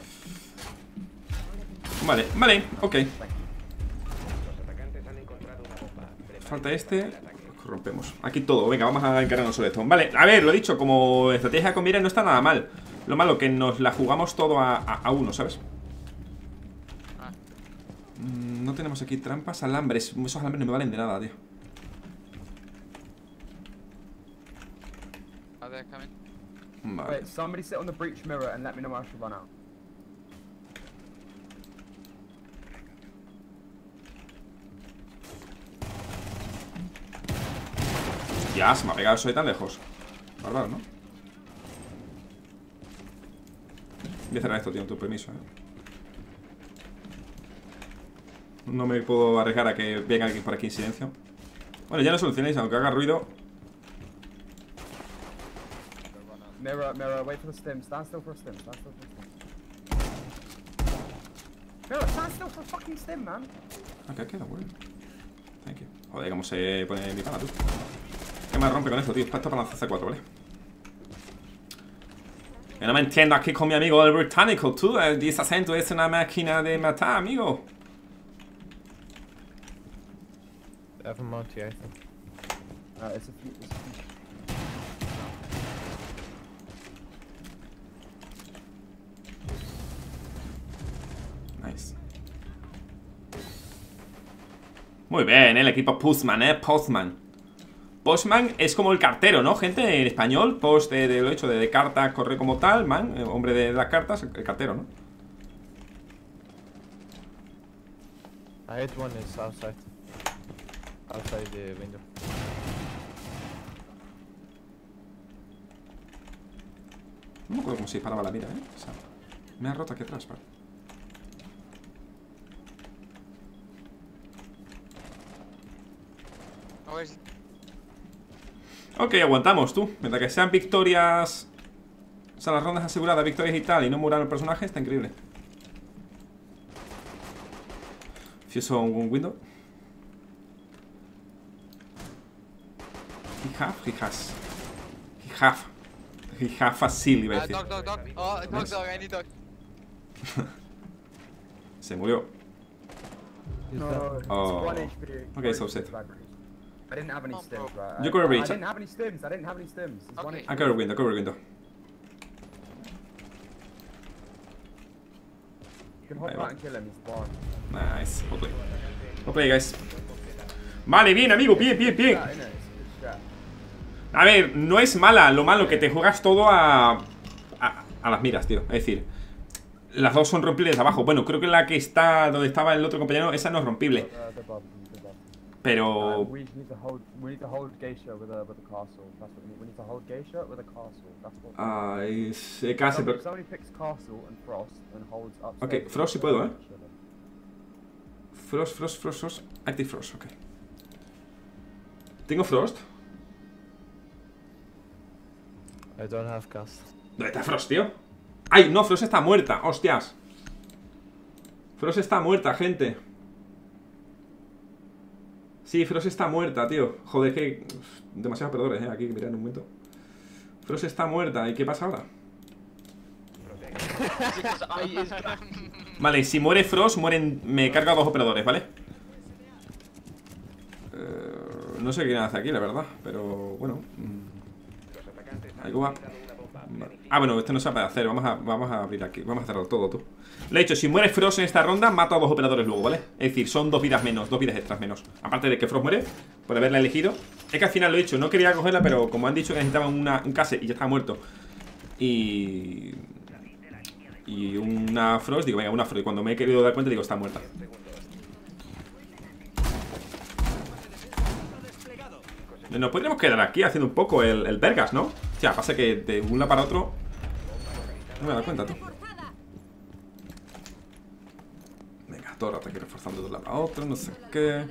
Vale, vale, ok. Los atacantes han encontrado una bomba. Preparen Falta este. el ataque. Rompemos. Aquí todo. Venga, vamos a encargarnos de esto. Vale, a ver, lo dicho, como estrategia con mira no está nada mal. Lo malo que nos la jugamos todo a, a, a uno, ¿sabes? Ah. Mm, no tenemos aquí trampas. Alambres. Esos alambres no me valen de nada, tío. Are they coming? Vale. Wait, somebody sit on the breach mirror and let me know when I should run out. Ya, se me ha pegado eso de tan lejos. Bárbaro, ¿no? Voy a cerrar esto, tío, con tu permiso, eh. no me puedo arriesgar a que venga alguien por aquí en silencio. Bueno, ya lo solucionéis, aunque haga ruido. Mirror, mirror, wait for the stim. Stand still for a stim. Stand still for a stim. Mirror, stand still for a fucking stim, man. Ok, ok, de acuerdo. Thank you. Joder, cómo se pone mi pana, tú. ¿Qué me rompe con esto, tío? Esto para lanzar C cuatro, ¿vale? Que no me entiendo aquí con mi amigo el británico, tú. El diez acento es una máquina de matar, amigo. They have a Monty, I think. Uh, it's a few, it's a few. Nice. Muy bien, ¿eh? El equipo Postman, ¿eh? Postman. Postman es como el cartero, ¿no, gente? En español, post de, de lo hecho de, de cartas, corre como tal, man, eh, hombre de, de las cartas, el, el cartero, ¿no? I hit one is outside. Outside the window. No me acuerdo cómo se disparaba la mira, ¿eh? O sea, me ha roto aquí atrás, vale. A ver si... Ok, aguantamos, tú. Mientras que sean victorias... O sea, las rondas aseguradas, victorias y tal, y no muran el personaje, está increíble. Fuse on window. He have, he has. He have. He have a seal, iba a Ah, decir. dog, dog, dog. Oh, dog, Nice. dog, I need dog. Se murió. No, it's Oh. one H P. Okay, so sad. I didn't have any Oh, stims, bro. right? You I, could I reach. didn't have any stims. I didn't have any stims. It's one Okay. H P. I cover window, cover window. You can hop Ahí out va. and kill him. He's blind. Nice. Well play. Well play, guys. Vale, bien, amigo, bien, bien, bien. Yeah, innit? It's a good strat. A ver, no es mala, lo malo que te juegas todo a, a, a las miras, tío. Es decir, las dos son rompibles de abajo. Bueno, creo que la que está donde estaba el otro compañero, esa no es rompible. Uh, they're above, they're above. Pero... Uh, we need to hold. We need to hold Geisha with a with a castle. That's what we need. We need to hold Geisha with a castle. That's what. Ay, es casi, Somebody, pero... somebody picks castle and frost and holds up. Ok, Frost sí puedo, ¿eh? Frost, Frost, Frost, Frost. Active Frost, ok. ¿Tengo Frost? I don't have cast. ¿Dónde está Frost, tío? ¡Ay, no! Frost está muerta, hostias. Frost está muerta, gente. Sí, Frost está muerta, tío. Joder, que... demasiados perdedores, eh, aquí, mirad un momento. Frost está muerta, ¿y qué pasa ahora? Because I is back. Vale, si muere Frost, mueren... me carga dos operadores, ¿vale? Eh, no sé qué hace aquí, la verdad. Pero, bueno. Los atacantes han Ahí va. utilizado una bomba. Vale. Ah, bueno, esto no se puede hacer. Vamos a, vamos a abrir aquí. Vamos a cerrar todo, tú. Le he dicho, si muere Frost en esta ronda, mato a dos operadores luego, ¿vale? Es decir, son dos vidas menos, dos vidas extras menos. Aparte de que Frost muere, por haberla elegido. Es que al final lo he hecho, no quería cogerla, pero como han dicho que necesitaban una, un case y ya estaba muerto. Y... Y una Frost, digo, venga, una Frost. Y cuando me he querido dar cuenta, digo, está muerta. Nos podríamos quedar aquí haciendo un poco el, el Vergas, ¿no? O sea, pasa que de un lado para otro no me he dado cuenta, tú. Venga, todo el rato aquí reforzando de un lado para otro, no sé qué.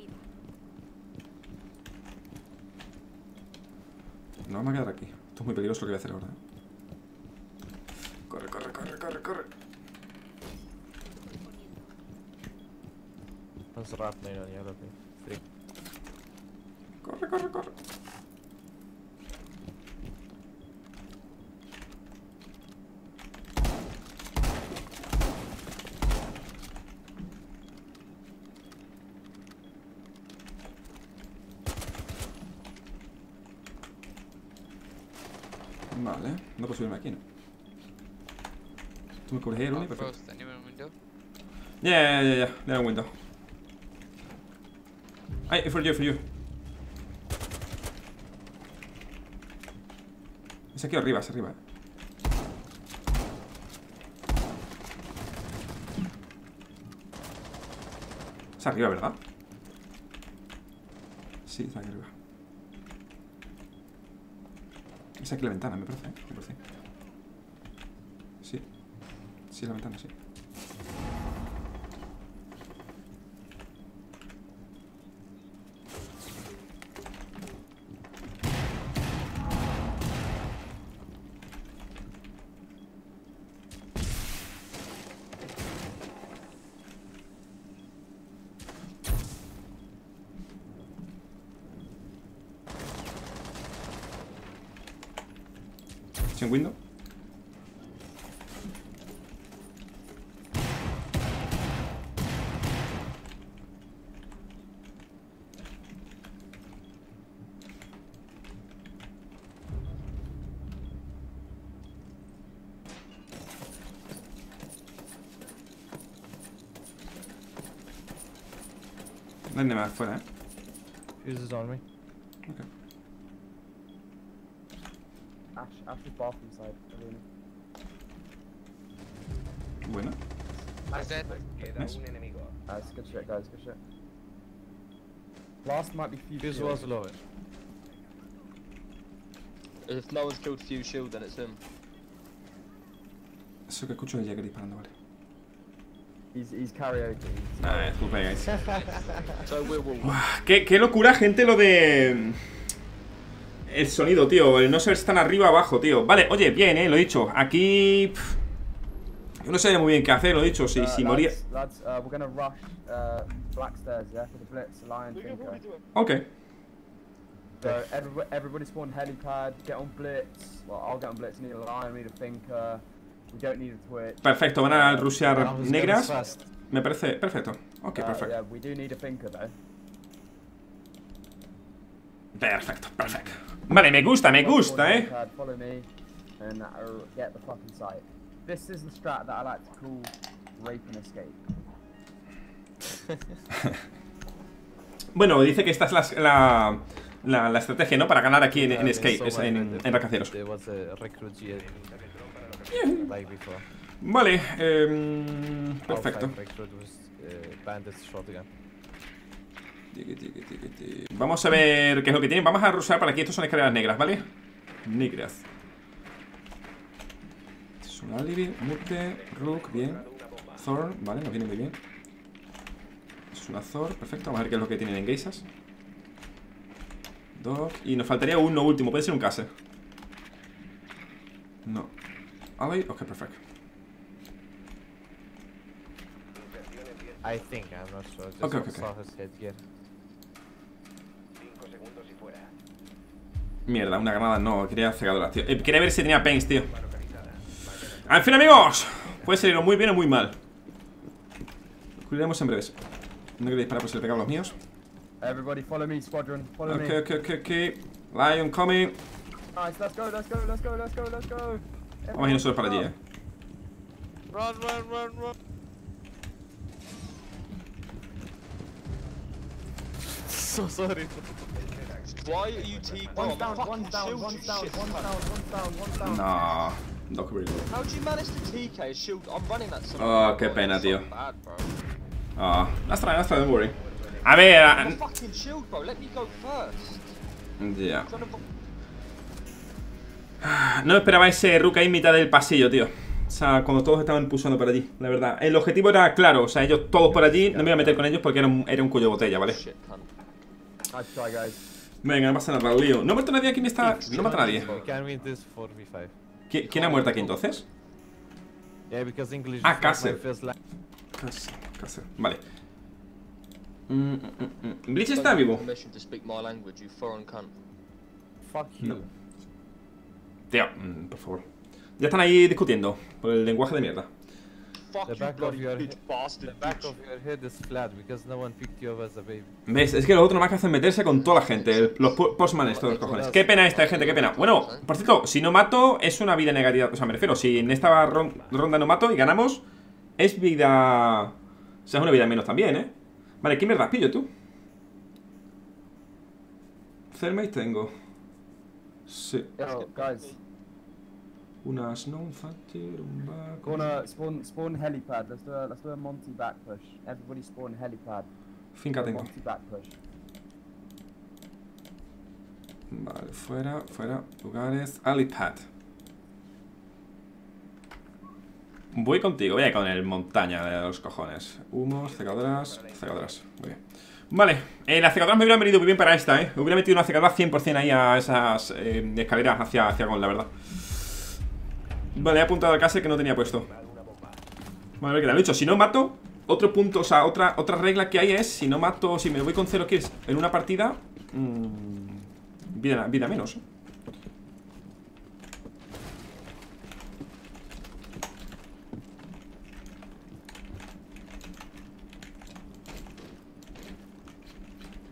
No vamos a quedar aquí. Esto es muy peligroso lo que voy a hacer ahora, ¿eh? Corre, corre, corre, corre, corre. That's rat made on yellow pin. Three. Corre, corre, corre. Vale, no puedo subirme aquí, ¿no? ¿Tú me cubres ahí, Rune? Oh, Perfecto. Frost, anyone window? Yeah, yeah, yeah, yeah. There a window. Ay, for you, for you. Es aquí arriba, es arriba. Es arriba, ¿verdad? Sí, está aquí arriba. Es aquí la ventana, me parece, ¿eh? cien por cien. Sí. Sí, la ventana, sí. Estoy en window. No hay nada más fuera, eh. Fuses on me. Okay. Ash, Ash's bathroom side. Arena. Bueno. Is that Queda Nice. un enemigo. Nice, good shit, guys, good shit. Last might be Fuse. Fuse Shield. was lower. If no one's killed Fuse Shield, then it's him. Eso que escucho es Jagger disparando, vale. He's, he's karaoke. He's Nada, disculpe, guys. So we will. ¿Qué, qué locura, gente, lo de... El sonido, tío. El no saber si están arriba o abajo, tío. Vale, oye, bien, eh, lo he dicho. Aquí... pff, yo no sé muy bien qué hacer, lo he dicho. Si, Uh, si moría... lads, lads, uh, we're gonna rush uh, black stairs, yeah, for the blitz, Lion, Finko. Ok. So everybody, everybody spawn helipad, get on blitz. Well, I'll get on blitz. Need a Lion, need a Finker. We don't need a Twitch. Perfecto, van a rushear Vamos, negras. vamos fast. Me parece... Perfecto. Ok, Uh, perfecto. Yeah, we do need a Finker though. Perfecto, perfecto. Vale, me gusta, me gusta, eh. Helipad, follow me, and uh, get the fucking site. This is the strat that I like to call rape and escape. Bueno, dice que esta es la, la, la, la estrategia, ¿no? Para ganar aquí en, en Uh, Escape, so es many en, different- en Rascacielos. There was a recruit G like before. Vale, eh, perfecto. Outside recruit was uh, bandit shotgun. Tiqui, tiqui, tiqui, tiqui. Vamos a ver qué es lo que tienen. Vamos a rusar para aquí. Estos son escaleras negras, ¿vale? Negras. Es un alibi, mute, rook, bien. Thor, vale, nos viene muy bien. Es una Thor, perfecto. Vamos a ver qué es lo que tienen en geisas. Dog. Y nos faltaría uno último. Puede ser un case. No. Ali, ok, perfecto. I think, I'm not sure. Just Okay, okay, saw his headgear. cinco segundos y fuera. Mierda, una granada no. Quería cegadoras, tío. Eh, quería ver si tenía paints, tío. En fin, amigos. Puede salir o muy bien o muy mal. Cuidaremos en breves. No quería disparar por si le pegaba a los míos. Everybody follow me, squadron. Follow Ok, me. ok, ok, ok. Lion coming. Nice, let's go, let's go, let's go, let's go, let's go. Vamos a ir nosotros para allí, eh. run, run, run, run? So sorry. Why are you T? One's Oh, down, I'm one's fucking down, shield, one's you down, shit one's cunt. down, one's down, one's down. No. Doc really low. How'd you manage to T K a shield? I'm running that. some- Oh, qué pena, it's so tío. bad, bro. Ah, that's right, that's right, don't worry. A ver, I'm a ah, fucking shield, bro. Let me go first. ya. Son of No esperaba ese rook ahí en mitad del pasillo, tío. O sea, cuando todos estaban pulsando por allí, la verdad. El objetivo era claro, o sea, ellos todos por allí. No me iba a meter con ellos porque era un, era un cuello de botella, ¿vale? shit, cunt. Nice try, guys. Venga, no pasa nada, lío. No ha muerto nadie aquí en esta... No mata a nadie. We can win this four v five. ¿Qui- ¿Quién ha muerto aquí entonces? Yeah, because English Ah, is not Castle. my first language. Casi, casi. Vale. Mm, mm, mm, mm. Bleach está vivo. Permission to speak my language, you foreign cunt. Fuck you. No. Tío, mm, por favor. Ya están ahí discutiendo por el lenguaje de mierda. Fuck The you, back of bloody your bitch head- bastard. The back bitch. of your head is flat because no one picked you up as a baby. ¿Ves? Es que lo otro nomás que hacen meterse con toda la gente. el- los po- postmanes, todos los cojones. Qué pena esta, gente, qué pena. Bueno, por cierto, si no mato, es una vida negativa. O sea, me refiero, si en esta ron- ronda no mato y ganamos, es vida. O sea, es una vida menos también, ¿eh? Vale, ¿qué mierda pillo tú? Thermite tengo. Sí. Yo, guys, Una Snow Factor, un back. gonna spawn spawn helipad. Let's do a let's do a Monty back push. Everybody spawn helipad. Finca Do a tengo. Monty back push. Vale, fuera, fuera. Lugares. Alipad. Voy contigo, voy a ir con el montaña de los cojones. Humos, cegadoras, cegadoras. Muy bien. Vale, eh, las cegadoras me hubieran venido muy bien para esta, eh. Hubiera metido una cegadora cien por cien ahí a esas eh, escaleras hacia, hacia Gon, la verdad. Vale, he apuntado al case que no tenía puesto. Vale, a ver qué tal. Lo he dicho, si no mato, otro punto, o sea, otra, otra regla que hay es, si no mato, si me voy con cero kills en una partida, mmm, vida, vida menos, eh.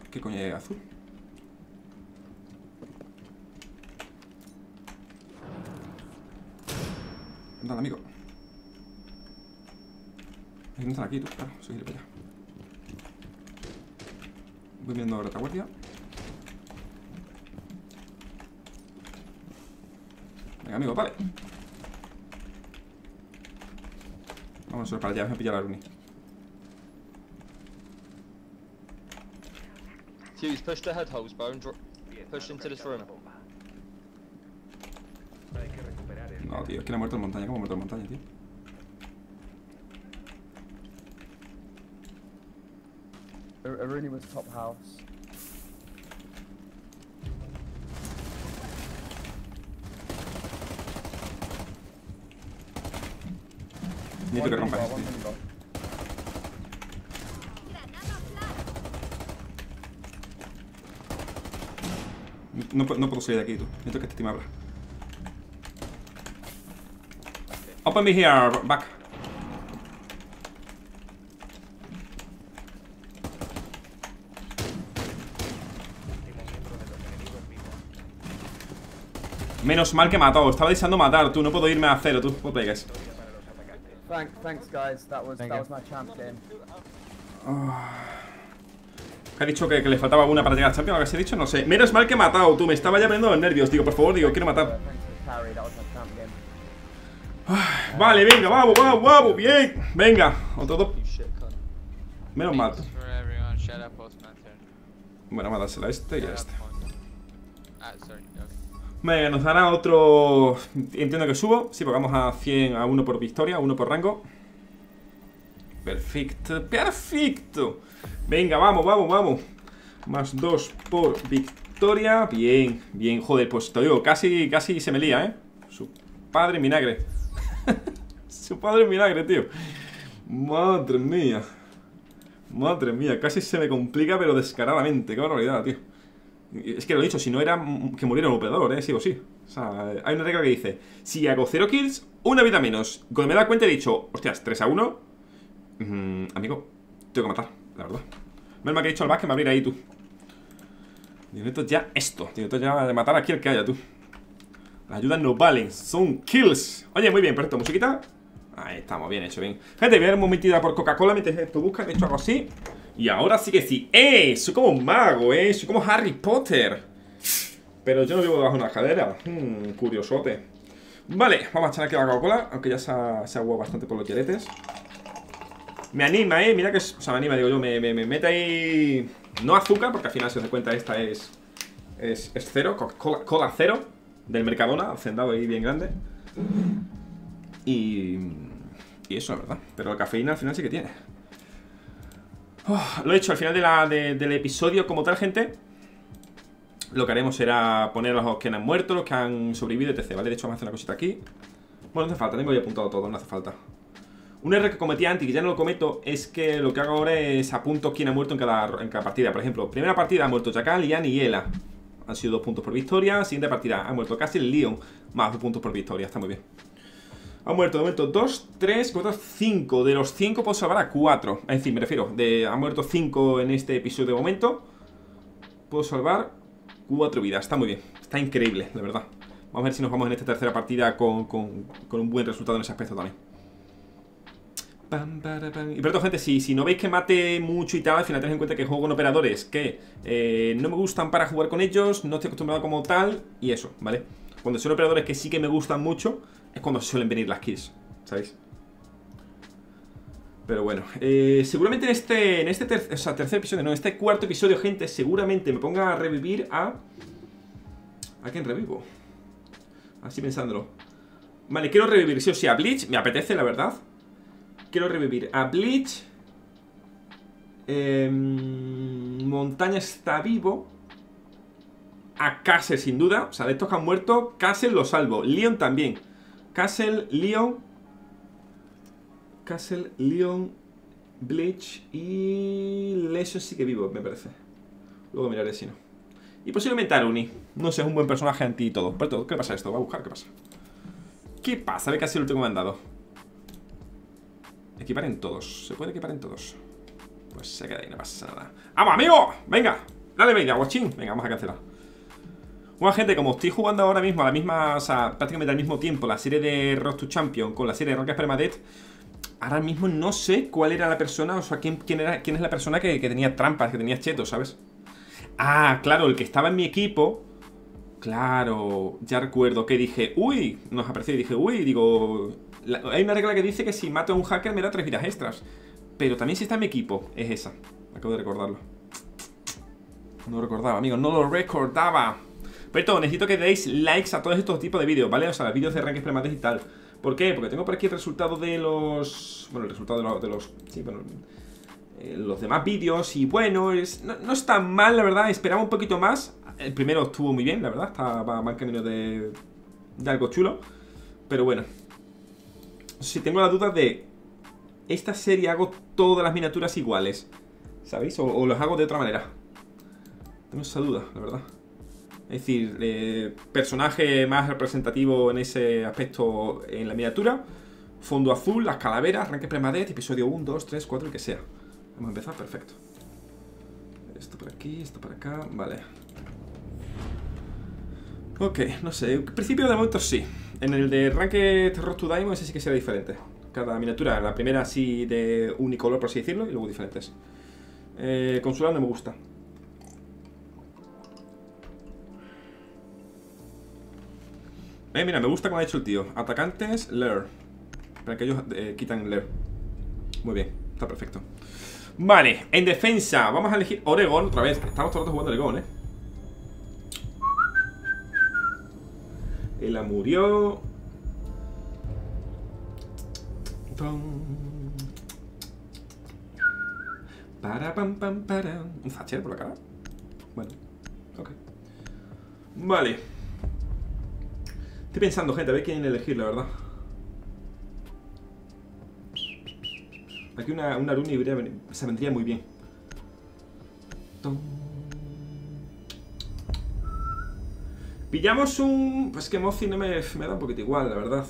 ¿Qué coño hay azul? Dale, amigo. No están aquí, tú, claro, soy gilipollas. Voy viendo la retaguardia. Venga, amigo, vale. Vamos a para allá, voy a pillar a Rooney. Hughes, push the head holes, bro, and dro push into this room. Hay que recuperar el... No, tío, es que no ha muerto en montaña. ¿Cómo ha muerto en montaña, tío? Aruni was top house. Necesito que One rompas mini bar, esto, one tío. mini bar. No, pu- no puedo salir de aquí, tú. Necesito que este team abra. Open me here, back. último miembro de los enemigos vivo. Menos mal que he matado. Estaba deseando matar, tú. No puedo irme a cero, tú. No pegues. Para los atacantes. Thank, thanks guys. That was Thank that you. was my champ game. Que ha dicho que, que le faltaba una para llegar a Champions, lo que se ha dicho, no sé. Menos mal que he matado, tú. Me estaba ya poniendo los nervios. Digo, por favor, digo, quiero Uh, matar. thanks for the carry. That was my champ game. Vale, venga, vamos, vamos, vamos. Bien. Venga, otro dos. You shit cunt. Menos mal. Thanks for everyone. Shut up, Postman. turn. Bueno, vamos a dársela a este y a Shut este. up, Postman. Ah, sorry. Okay. Venga, nos dará otro. Entiendo que subo. Sí, porque vamos a cien a uno por victoria, uno por rango. Perfecto, perfecto. Venga, vamos, vamos, vamos. Más dos por victoria. Bien, bien, joder, pues te digo, casi, casi se me lía, ¿eh? Su padre en vinagre. Su padre en vinagre, tío. Madre mía. Madre mía, casi se me complica, pero descaradamente. Qué barbaridad, tío. Es que lo he dicho, si no era que muriera un operador, ¿eh? Sí o sí. O sea, hay una regla que dice: si hago cero kills, una vida menos. Cuando me he dado cuenta he dicho, hostias, tres a uno. Mm, amigo, tengo que matar, la verdad. Menos mal que he dicho al back que me abriera ahí, tú. Directo ya esto. Directo ya de matar aquí el que haya, tú. Las ayudas no valen, son kills. Oye, muy bien, perfecto, musiquita. Ahí estamos, bien hecho, bien. Gente, voy a dar un momentito por Coca-Cola mientras tú buscas, he hecho algo así. Y ahora sí que sí. ¡Eh! Soy como un mago, ¿eh? Soy como Harry Potter. Pero yo no vivo debajo de una escalera. Hmm, curiosote. Vale, vamos a echar aquí la Coca-Cola. Aunque ya se ha, se ha aguado bastante por los quieretes. Me anima, ¿eh? Mira que es... O sea, me anima, digo yo. Me, me, me mete ahí... No azúcar, porque al final, si os das cuenta, esta es... Es, es cero. Coca-Cola cola cero. Del Mercadona. Hacendado ahí bien grande. Y... Y eso, la verdad. Pero la cafeína al final sí que tiene. Oh, lo he hecho al final de la, de, del episodio como tal, gente. Lo que haremos será poner a los que han muerto, los que han sobrevivido, etcétera. ¿Vale? De hecho, vamos a hacer una cosita aquí. Bueno, no hace falta, tengo ya apuntado todo, no hace falta. Un error que cometí antes, que ya no lo cometo, es que lo que hago ahora es apunto quién ha muerto en cada, en cada partida. Por ejemplo, primera partida ha muerto Jackal, Lian y Ela. Han sido dos puntos por victoria. Siguiente partida ha muerto Castle, Leon, más dos puntos por victoria. Está muy bien. Ha muerto de momento dos, tres, cuatro, cinco. De los cinco puedo salvar a cuatro. Es decir, me refiero, de, han muerto cinco en este episodio de momento. Puedo salvar cuatro vidas. Está muy bien, está increíble, la verdad. Vamos a ver si nos vamos en esta tercera partida con, con, con un buen resultado en ese aspecto también. Pam, para, pam. Y perdón, gente, si, si no veis que mate mucho y tal, al final tenéis en cuenta que juego con operadores que eh, no me gustan para jugar con ellos, no estoy acostumbrado como tal, y eso, ¿vale? Cuando son operadores que sí que me gustan mucho, es cuando suelen venir las kills, ¿sabéis? Pero bueno, eh, seguramente en este, en este ter o sea, tercer episodio, no, en este cuarto episodio, gente, seguramente me ponga a revivir a... ¿A quién revivo? Así pensándolo. Vale, quiero revivir sí o sí a Bleach, me apetece, la verdad. Quiero revivir a Bleach. eh, Montaña está vivo. A Castle, sin duda. O sea, de estos que han muerto, Castle lo salvo. Leon también. Castle, Leon. Castle, Leon, Bleach y... Lesion sí que vivo, me parece. Luego miraré si no. Y posiblemente Aruni. No sé, es un buen personaje anti todo. Pero todo, ¿qué pasa esto? Va a buscar, ¿qué pasa? ¿Qué pasa? A ver qué ha sido el último que me han dado. Equipar en todos. ¿Se puede equipar en todos? Pues se queda ahí, no pasa nada. ¡Vamos, amigo! ¡Venga! Dale, venga, guachín. Venga, vamos a cancelar. Bueno, gente, como estoy jugando ahora mismo a la misma, o sea, prácticamente al mismo tiempo la serie de Road to Champion con la serie de Ranked Permadeath, ahora mismo no sé cuál era la persona, o sea, quién, quién, era, quién es la persona que, que tenía trampas, que tenía chetos, ¿sabes? Ah, claro, el que estaba en mi equipo. Claro, ya recuerdo que dije, uy, nos apareció y dije, uy, digo, la, hay una regla que dice que si mato a un hacker me da tres vidas extras. Pero también si está en mi equipo, es esa. Acabo de recordarlo. No lo recordaba, amigos, no lo recordaba. Pero esto, necesito que deis likes a todos estos tipos de vídeos, ¿vale? O sea, vídeos de Ranked Permadeath y tal. ¿Por qué? Porque tengo por aquí el resultado de los... Bueno, el resultado de los... De los sí, bueno, eh, los demás vídeos. Y bueno, es, no, no está mal, la verdad. Esperaba un poquito más. El primero estuvo muy bien, la verdad. Estaba mal camino de, de algo chulo. Pero bueno. Si tengo la duda de... Esta serie hago todas las miniaturas iguales, ¿sabéis? O, o las hago de otra manera. Tengo esa duda, la verdad. Es decir, eh, personaje más representativo en ese aspecto en la miniatura. Fondo azul, las calaveras, Ranked Permadeath, episodio uno, dos, tres, cuatro, el que sea. Vamos a empezar, perfecto. Esto por aquí, esto por acá, vale. Ok, no sé, en principio de momento sí. En el de Ranked Road to Diamond ese sí que será diferente. Cada miniatura, la primera así de unicolor, por así decirlo, y luego diferentes. Eh, consular no me gusta. Eh, mira, me gusta como ha hecho el tío. Atacantes, Lair. Para que ellos eh, quitan Lair. Muy bien, está perfecto. Vale, en defensa vamos a elegir Oregon otra vez. Estamos todos jugando Oregon, eh. Ella murió. Para pam pam para. Un Thatcher por la cara. Bueno, ok. Vale. Estoy pensando, gente, a ver quién elegir, la verdad. Aquí una, una Runi se vendría muy bien. Pillamos un... Pues que Mozi no me, me da un poquito igual, la verdad.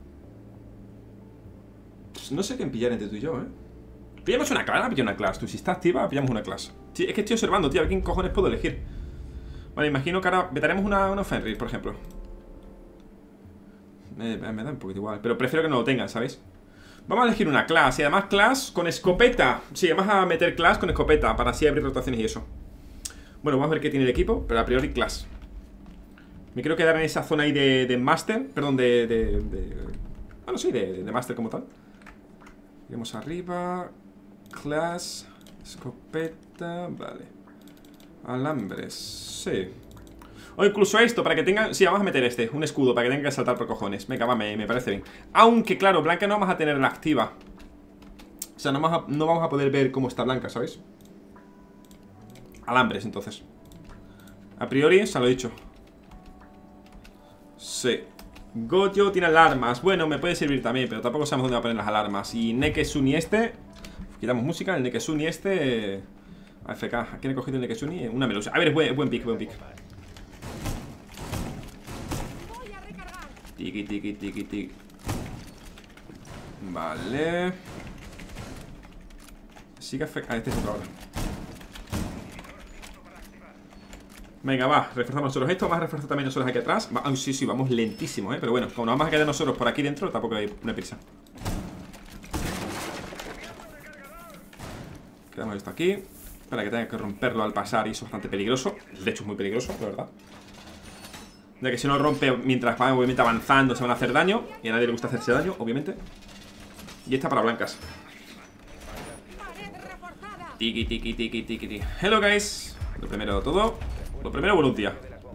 Pues no sé quién pillar entre tú y yo, ¿eh? Pillamos una clase, pillamos una clase. Tú, si está activa, pillamos una clase. Sí, es que estoy observando, tío, a ver quién cojones puedo elegir. Vale, imagino que ahora vetaremos una, una Fenrir, por ejemplo. Me, me da un poquito igual, pero prefiero que no lo tengan, ¿sabéis? Vamos a elegir una clase, y además clase con escopeta. Sí, vamos a meter clase con escopeta para así abrir rotaciones y eso. Bueno, vamos a ver qué tiene el equipo, pero a priori clase. Me quiero quedar en esa zona ahí de, de Master. Perdón, de... de, de bueno, sí, de, de Master como tal. Iremos arriba. Class. Escopeta. Vale. Alambres. Sí. O incluso esto, para que tengan... Sí, vamos a meter este, un escudo, para que tengan que saltar por cojones. Venga, va, me, me parece bien. Aunque, claro, Blanca no vamos a tenerla activa. O sea, no vamos a, no vamos a poder ver cómo está Blanca, ¿sabéis? Alambres, entonces. A priori, se lo he dicho. Sí. Goyo tiene alarmas. Bueno, me puede servir también, pero tampoco sabemos dónde va a poner las alarmas. Y Nekesuni este... Quitamos música, el Nekesuni este... A F K, ¿a quién he cogido el Nekesuni? Una melusa. A ver, buen, buen pick, buen pick. Tiki, tiki, tiki, tiki. Vale. Sí que afecta. Ah, este es otro ahora. Venga, va, reforzamos nosotros esto. Vamos a reforzar también nosotros aquí atrás. Va, oh, sí, sí, vamos lentísimo, eh. Pero bueno, como nos vamos a quedar nosotros por aquí dentro, tampoco hay una prisa. Quedamos esto aquí. Para que tenga que romperlo al pasar, y eso es bastante peligroso. De hecho, es muy peligroso, la verdad. Ya que si no rompe mientras va obviamente avanzando se van a hacer daño. Y a nadie le gusta hacerse daño, obviamente. Y esta para blancas. Tiki, tiki, tiki, tiki, tiki. Hello, guys. Lo primero de todo. Lo primero, buenos días.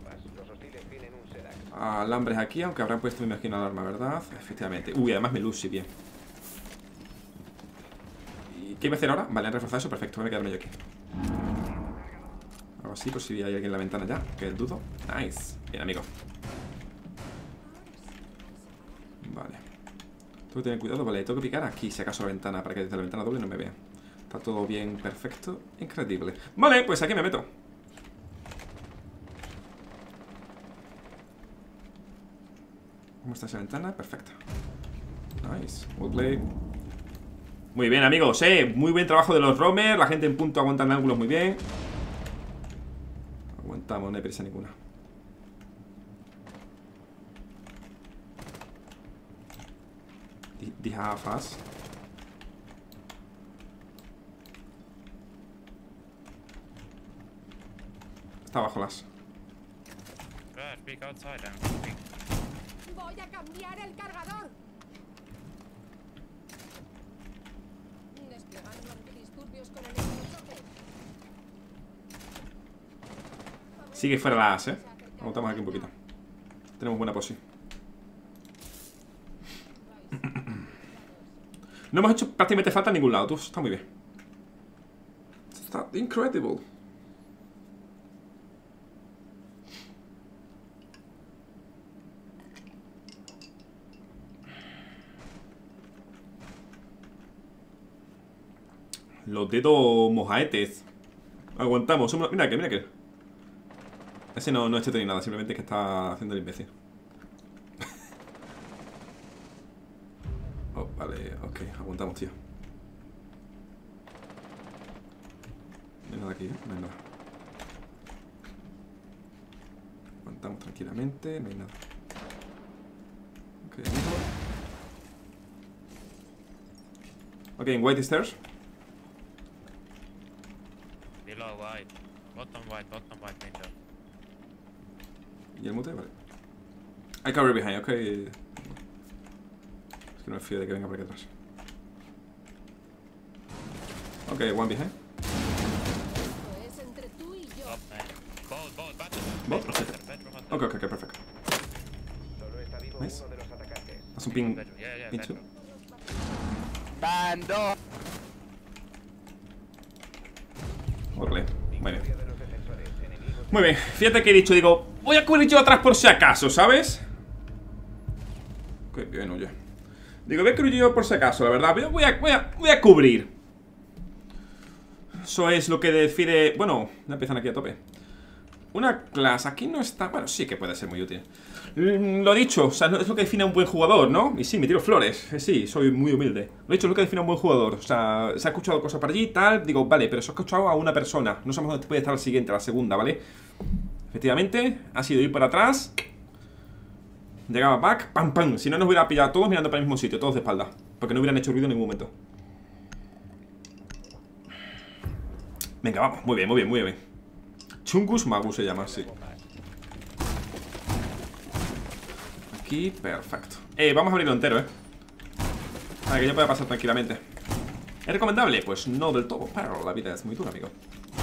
Alambres aquí, aunque habrán puesto, me imagino, alarma, ¿verdad? Efectivamente. Uy, además me luce bien. ¿Y qué voy a hacer ahora? Vale, han reforzado eso, perfecto. Voy a quedarme yo aquí. Algo así, por si hay alguien en la ventana ya, que dudo. Nice. Bien, amigo. Vale. Tengo que tener cuidado, vale, tengo que picar aquí, si acaso la ventana, para que desde la ventana doble no me vea. Está todo bien, perfecto, increíble. Vale, pues aquí me meto. ¿Cómo está esa ventana? Perfecto. Nice, well play. Muy bien, amigos, eh. Muy buen trabajo de los roamers. La gente en punto aguantando ángulos muy bien. Aguantamos, no hay prisa ninguna. Die har fast. Está abajo las. Voy a cambiar el cargador. Desplegando antidisturbios con el electrochoque. Sigue fuera la as, eh. Aguantamos aquí un poquito. Tenemos buena posi. No hemos hecho prácticamente falta en ningún lado, tú. Está muy bien. Está incredible. Los dedos mojaetes. Aguantamos. Somos... Mira que, mira que. Ese no, no es cheto ni nada, simplemente es que está haciendo el imbécil. Oh, vale, ok, aguantamos, tío. No hay nada aquí, ¿eh? No hay nada. Aguantamos tranquilamente, no hay nada. Ok, amigo. Ok, en white stairs. Below white. Bottom white, bottom white window. ¿Y el mute? Vale. I cover behind, ok. Es que no me fío de que venga por aquí atrás. Ok, one behind. Es entre tú y yo. Top man. Both, both, bathroom. Both, Bedroom, okay. bedroom, bedroom, Ok, ok, ok, perfecto. Solo está vivo Nice. uno de los atacantes. Haz un ping. bedroom. Yeah, yeah, Ping two. bedroom. Bando. Órale, muy bien. Victoria de los defensores. Enemigos Muy bien, fíjate que he dicho, digo, voy a cubrir yo atrás por si acaso, ¿sabes? Qué bien, oye. Digo, voy a cubrir yo por si acaso, la verdad. Voy a, voy a, voy a cubrir. Eso es lo que decide... Bueno, ya empiezan aquí a tope. Una clase, aquí no está... Bueno, sí que puede ser muy útil. Mm, Lo dicho, o sea, es lo que define a un buen jugador, ¿no? Y sí, me tiro flores, eh, sí, soy muy humilde. Lo dicho, es lo que define a un buen jugador. O sea, se ha escuchado cosas por allí y tal. Digo, vale, pero se ha escuchado a una persona. No sabemos dónde puede estar la siguiente, la segunda, ¿vale? Efectivamente, ha sido ir para atrás. Llegaba back, pam, pam. Si no nos hubiera pillado todos mirando para el mismo sitio, todos de espalda. Porque no hubieran hecho ruido en ningún momento. Venga, vamos, muy bien, muy bien, muy bien. Chungus Magus se llama, sí. Aquí, perfecto. Eh, vamos a abrirlo entero, eh. Para que yo pueda pasar tranquilamente. ¿Es recomendable? Pues no del todo, pero la vida es muy dura, amigo.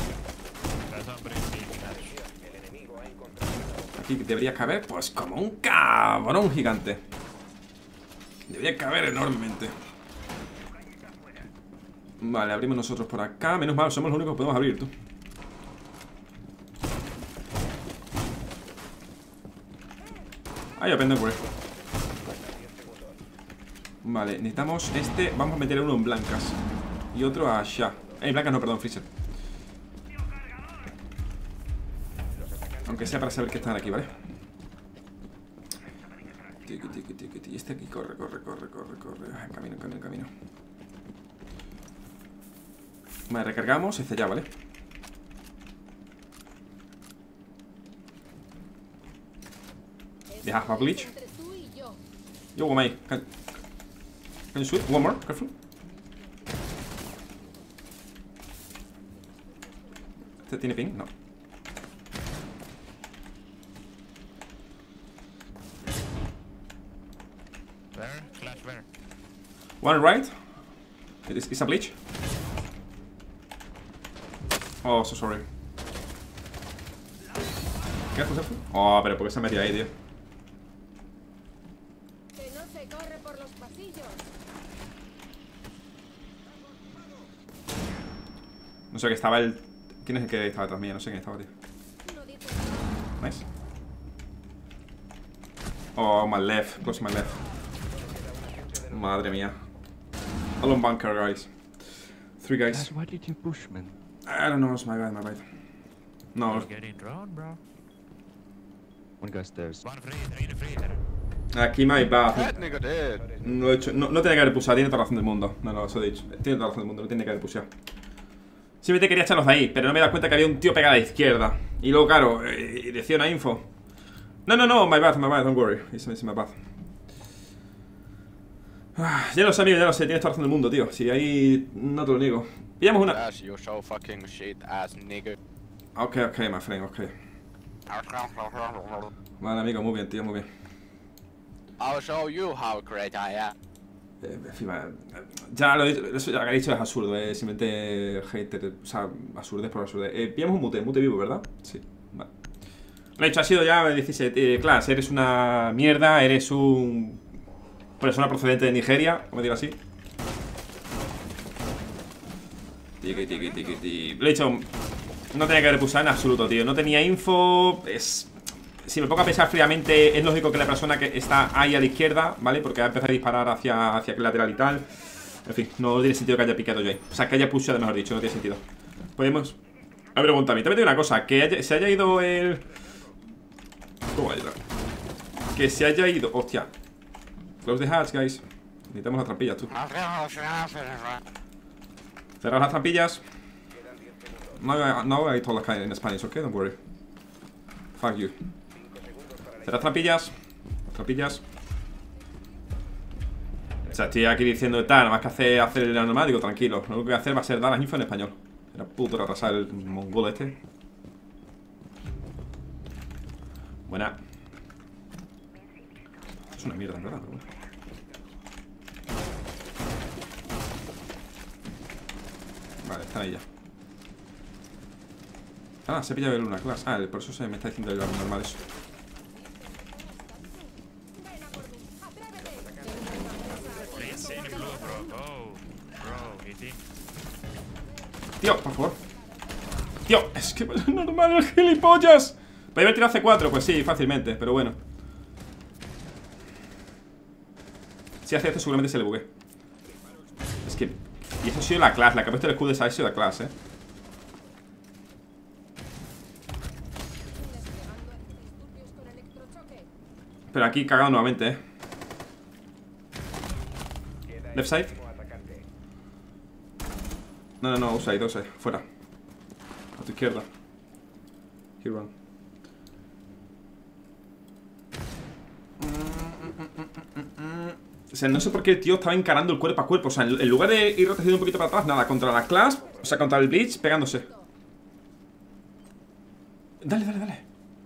Aquí debería caber, pues como un cabrón gigante. Debería caber enormemente. Vale, abrimos nosotros por acá. Menos mal, somos los únicos que podemos abrir, tú. Ahí aprenden por eso. Vale, necesitamos este. Vamos a meter uno en blancas y otro a Sha. Eh, en blancas no, perdón, Freezer. Aunque sea para saber que están aquí, ¿vale? Tiki, tiki, tiki, tiki. Este aquí corre, corre, corre, corre, corre. Camino, camino, camino. Vale, recargamos. Este ya, ¿vale? Yeah, have bleach. Entre tú y yo. Yo, Womai. Can, can you shoot? One more, careful. ¿Este tiene ping? No. Where? Flash where? One right. It is, it's a bleach. Oh, so sorry. Careful, careful. Oh, pero ¿por qué se ha metido ahí, tío? Que no se corre por los pasillos. No sé, que estaba el... ¿Quién es el que estaba detrás mía? No sé quién estaba, tío. No dice Nice. Oh, my left. Close my left. Madre mía. Alone bunker, guys. Three guys. Why did you push, man? I don't know, it's my bad, my bad. No, You're getting drawn, bro. One guy stairs. One freezer, in the freezer. aquí my bad. That nigga dead. No, he hecho, no, no tiene que haber pulsado, tiene toda la razón del mundo. No, no, eso he dicho. Tiene toda la razón del mundo, no tiene que haber pulsado. Simplemente quería echarlos de ahí, pero no me he dado cuenta que había un tío pegado a la izquierda. Y luego, claro, eh, decía una info. No, no, no, my bad, my bad, don't worry. It's, it's my bad. Ah, ya lo sé, amigo, ya lo sé, tienes toda la razón del mundo, tío. Si ahí no te lo niego. Pillamos una. Ok, ok, my friend, ok. Vale, amigo, muy bien, tío, muy bien. I'll show you how great I am. Eh, en fin, vale, ya lo he dicho, eso ya lo que he dicho es absurdo, eh, simplemente hater, o sea, absurdez por absurdez. Eh, pillamos un mute, mute vivo, ¿verdad? Sí, vale. Lo he dicho, ha sido ya diecisiete, eh, Clash, eres una mierda, eres un persona procedente de Nigeria, como digo así. Tiki, tiki, tiki, tiki. Lo he dicho, no tenía que haber pulsado en absoluto, tío, no tenía info, es... Si me pongo a pensar fríamente, es lógico que la persona que está ahí a la izquierda, ¿vale? Porque va a empezar a disparar hacia, hacia el lateral y tal. En fin, no tiene sentido que haya picado yo ahí. O sea, que haya pushado, mejor dicho, no tiene sentido. Podemos... A ver, pregunta a mí. También tengo una cosa, que haya, se haya ido el... ¿Cómo va a ayudar? Que se haya ido... Hostia. Close the hatch, guys. Necesitamos las trampillas, tú. Cerrar las trampillas. No, no I told the guy in Spanish, okay? Don't worry. Fuck you. Cerrar trampillas. Trampillas. O sea, estoy aquí diciendo tal, nada más que hacer, hacer el normal, digo, tranquilo. Lo único que voy a hacer va a ser dar las info en español. Era puto retrasar el mongolo este. Buena. Esto es una mierda, en verdad, pero bueno. Vale, están ahí ya. Ah, se pilla de Luna Class. Ah, por eso se me está diciendo el normal eso. Tío, por favor. Tío, es que es normal el gilipollas. ¿Podría haber tirado C cuatro? Pues sí, fácilmente, pero bueno. Si hace esto seguramente se le bugue. Es que... Y eso ha sido la clase, la que ha puesto el escudo de esa ha sido la clase, eh. Pero aquí cagado nuevamente, eh. Left side. No, no, no, outside, outside, fuera. A tu izquierda. Here run. O sea, no sé por qué el tío estaba encarando el cuerpo a cuerpo. O sea, en lugar de ir retrocediendo un poquito para atrás, nada, contra la Clash, o sea, contra el Bleach, pegándose. Dale, dale, dale.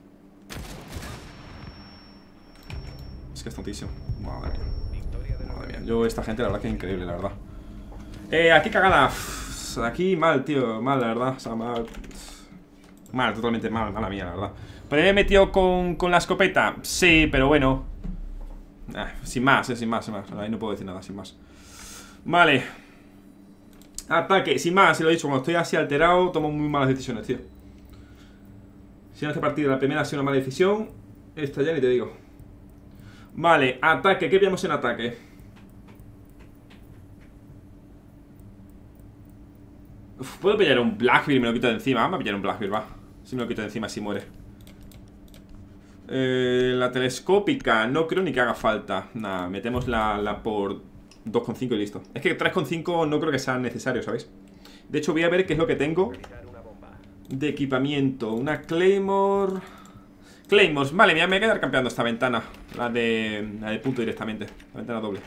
Es que es tontísimo. Madre mía. Madre mía. Yo, esta gente, la verdad que es increíble, la verdad. Eh, aquí cagada. Aquí mal, tío. Mal, la verdad. O sea, mal. Mal, totalmente mal. Mala mía, la verdad. ¿Pero me he metido con, con la escopeta? Sí, pero bueno. Ah, sin más, eh, sin más, sin más. Ahí no puedo decir nada, sin más. Vale. Ataque, sin más, si lo he dicho. Cuando estoy así alterado, tomo muy malas decisiones, tío. Si en esta partida la primera ha sido una mala decisión, esta ya ni te digo. Vale, ataque, ¿qué pillamos en ataque? Uf, puedo pillar un Blackbeard y me lo quito de encima. Vamos a pillar un Blackbeard, va. Si me lo quito de encima, si muere. eh, La telescópica, no creo ni que haga falta. Nada, metemos la, la por dos coma cinco y listo. Es que tres coma cinco no creo que sea necesario, ¿sabéis? De hecho voy a ver qué es lo que tengo de equipamiento. Una Claymore. Claymores, vale, me voy a quedar campeando esta ventana. La de, la de punto directamente. La ventana doble.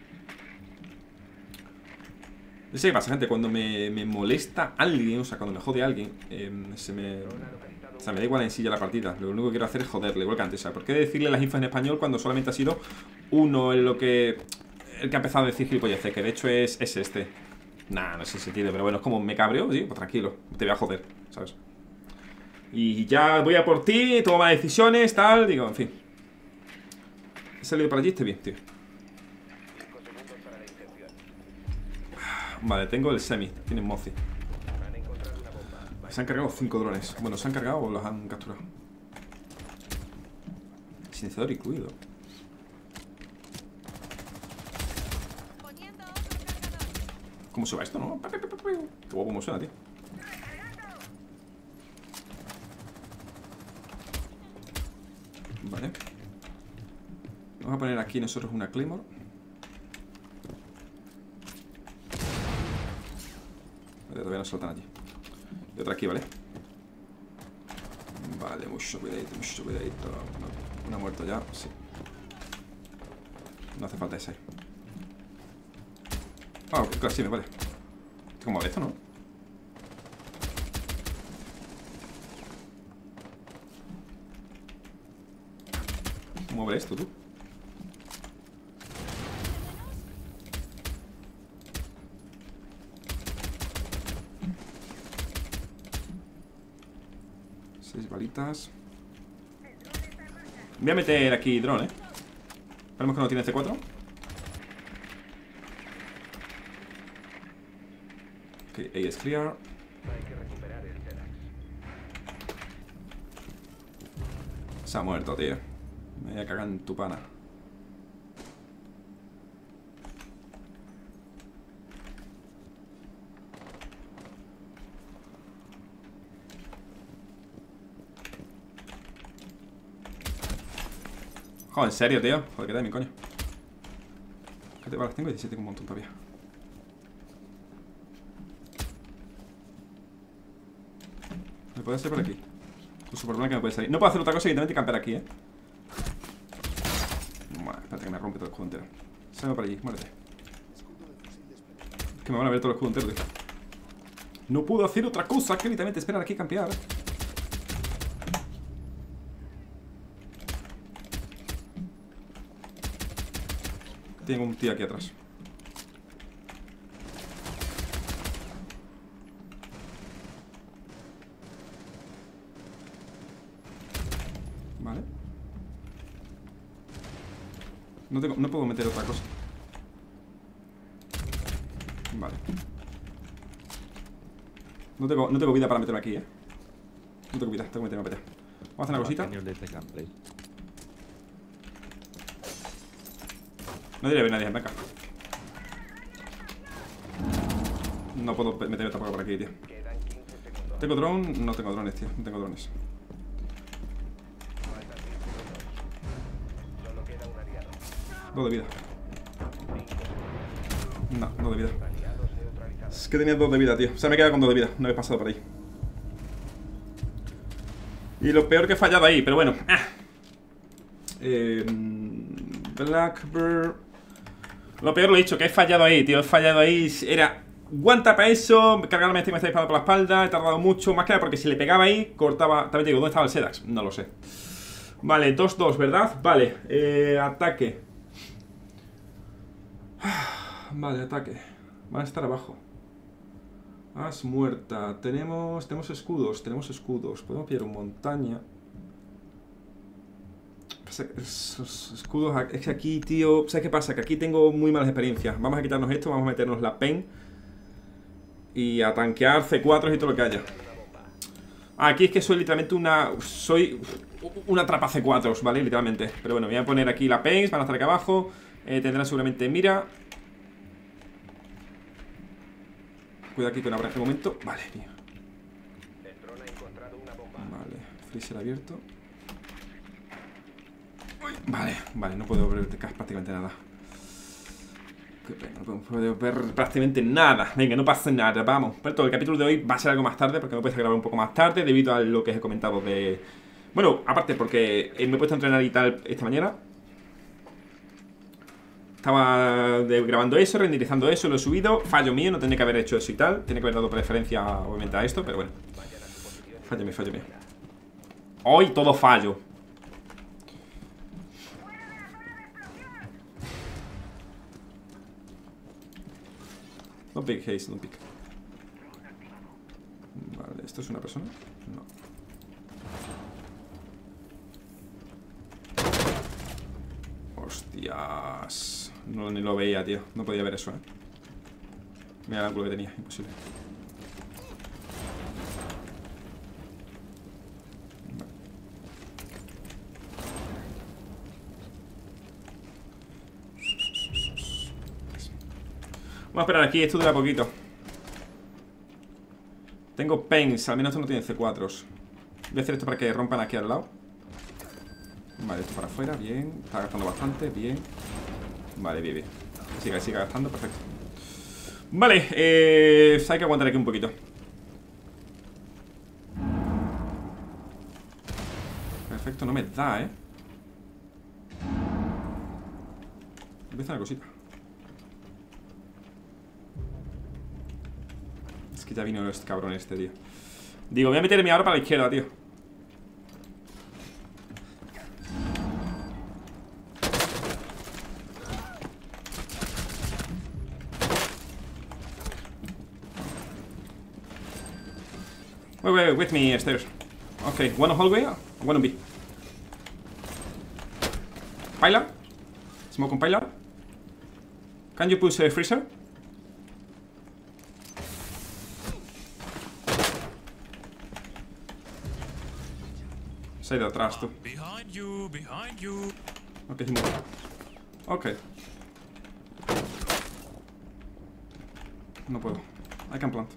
No sé qué pasa, gente. Cuando me, me molesta alguien, o sea, cuando me jode alguien, eh, se me... O sea, me da igual en sí ya la partida. Lo único que quiero hacer es joderle, igual que antes. O sea, ¿por qué decirle las infos en español cuando solamente ha sido uno en lo que... El que ha empezado a decir gilipolleces, que de hecho es, es este. Nah, no sé si sentido, pero bueno, es como me cabreo, sí, pues tranquilo, te voy a joder, ¿sabes? Y ya voy a por ti, tomo más decisiones, tal, digo, en fin. He salido para allí, estoy bien, tío. Vale, tengo el semi, tienen Mozi. Se han cargado cinco drones. Bueno, ¿se han cargado o los han capturado? Silenciador incluido. ¿Cómo se va esto, no? Qué guapo como suena, tío. Vale. Vamos a poner aquí nosotros una Claymore. Vale, todavía no saltan allí. Y otra aquí, ¿vale? Vale, mucho cuidadito, mucho cuidadito. No, una muerto ya, sí. No hace falta ese. Ah, ok, claro, sí, me vale. ¿Cómo de esto, no? ¿Cómo mueve esto, tú? Seis balitas. Voy a meter aquí dron, eh. Esperemos que no tiene C cuatro. Ok, ahí es clear. Hay que recuperar el T E D A X. Se ha muerto, tío. Me voy a cagar en tu pana. Joder, en serio, tío. Joder, qué da mi coño. ¿Qué te balas tengo? diecisiete, un montón todavía. ¿Me puede ser por aquí? Incluso por que me puede salir. No puedo hacer otra cosa que literalmente campear aquí, eh. Bueno, espérate que me rompe todo el escudo entero. Salgo por allí, muérete. Es que me van a ver todo el escudo entero, tío. No puedo hacer otra cosa que literalmente esperar aquí y campear. Tengo un tío aquí atrás. Vale. No, tengo, no puedo meter otra cosa. Vale. No tengo, no tengo vida para meterme aquí, eh. No tengo vida, tengo que meterme para allá. Vamos a hacer una cosita. No debería haber nadie, venga. No puedo meterme tampoco por aquí, tío. ¿Tengo dron? No tengo drones, tío. No tengo drones. Dos de vida. No, dos de vida. Es que tenía dos de vida, tío. O sea, me he quedado con dos de vida. No he pasado por ahí. Y lo peor que he fallado ahí, pero bueno. Ah. Eh, Blackbird. Lo peor lo he dicho, que he fallado ahí, tío. He fallado ahí. Era guanta para eso. Cargarme este que me está disparando por la espalda. He tardado mucho. Más que nada porque si le pegaba ahí, cortaba. También te digo, ¿dónde estaba el Sedax? No lo sé. Vale, dos dos, ¿verdad? Vale, eh, ataque. Vale, ataque. Van a estar abajo. Has muerta. Tenemos, tenemos escudos, tenemos escudos. Podemos pillar un montaña. Esos escudos, es que aquí, tío, ¿sabes qué pasa? Que aquí tengo muy malas experiencias. Vamos a quitarnos esto, vamos a meternos la pen y a tanquear C cuatro y todo lo que haya. Aquí es que soy literalmente una... Soy una trapa C cuatro, ¿vale? Literalmente. Pero bueno, voy a poner aquí la pen, van a estar aquí abajo. eh, Tendrán seguramente mira. Cuidado aquí con abrir este momento. Vale, tío. Vale, freezer abierto. Vale, vale, no puedo ver prácticamente nada. Qué pena, no puedo ver prácticamente nada. Venga, no pasa nada, vamos. Pero todo el capítulo de hoy va a ser algo más tarde, porque me he puesto a grabar un poco más tarde, debido a lo que os he comentado de... Bueno, aparte porque me he puesto a entrenar y tal esta mañana. Estaba de, grabando eso, renderizando eso, lo he subido. Fallo mío, no tenía que haber hecho eso y tal. Tiene que haber dado preferencia, obviamente, a esto, pero bueno. Fallo mío, fallo mío. Hoy todo fallo. Don't pick, Haze, don't pick. Vale, ¿esto es una persona? No. Hostias. No, ni lo veía, tío. No podía ver eso, eh. Mira el ángulo que tenía, imposible. Vale. Vamos a esperar aquí, esto dura poquito. Tengo pens, al menos esto no tiene C cuatro. Voy a hacer esto para que rompan aquí al lado. Vale, esto para afuera, bien. Está gastando bastante, bien. Vale, bien, bien. Siga, siga gastando, perfecto. Vale, eh, hay que aguantar aquí un poquito. Esto no me da, eh. Empieza una cosita. Es que ya vino este cabrón este, tío. Digo, voy a meterme ahora para la izquierda, tío. Wait, wait, with me, stairs. Okay, one on hallway, one on B. Pilar. Smoke on Pilar. Can you push a uh, freezer? Se ha ido atrás, tú. Behind you, behind you. Ok, sí, muere. Ok. No puedo. I can plant.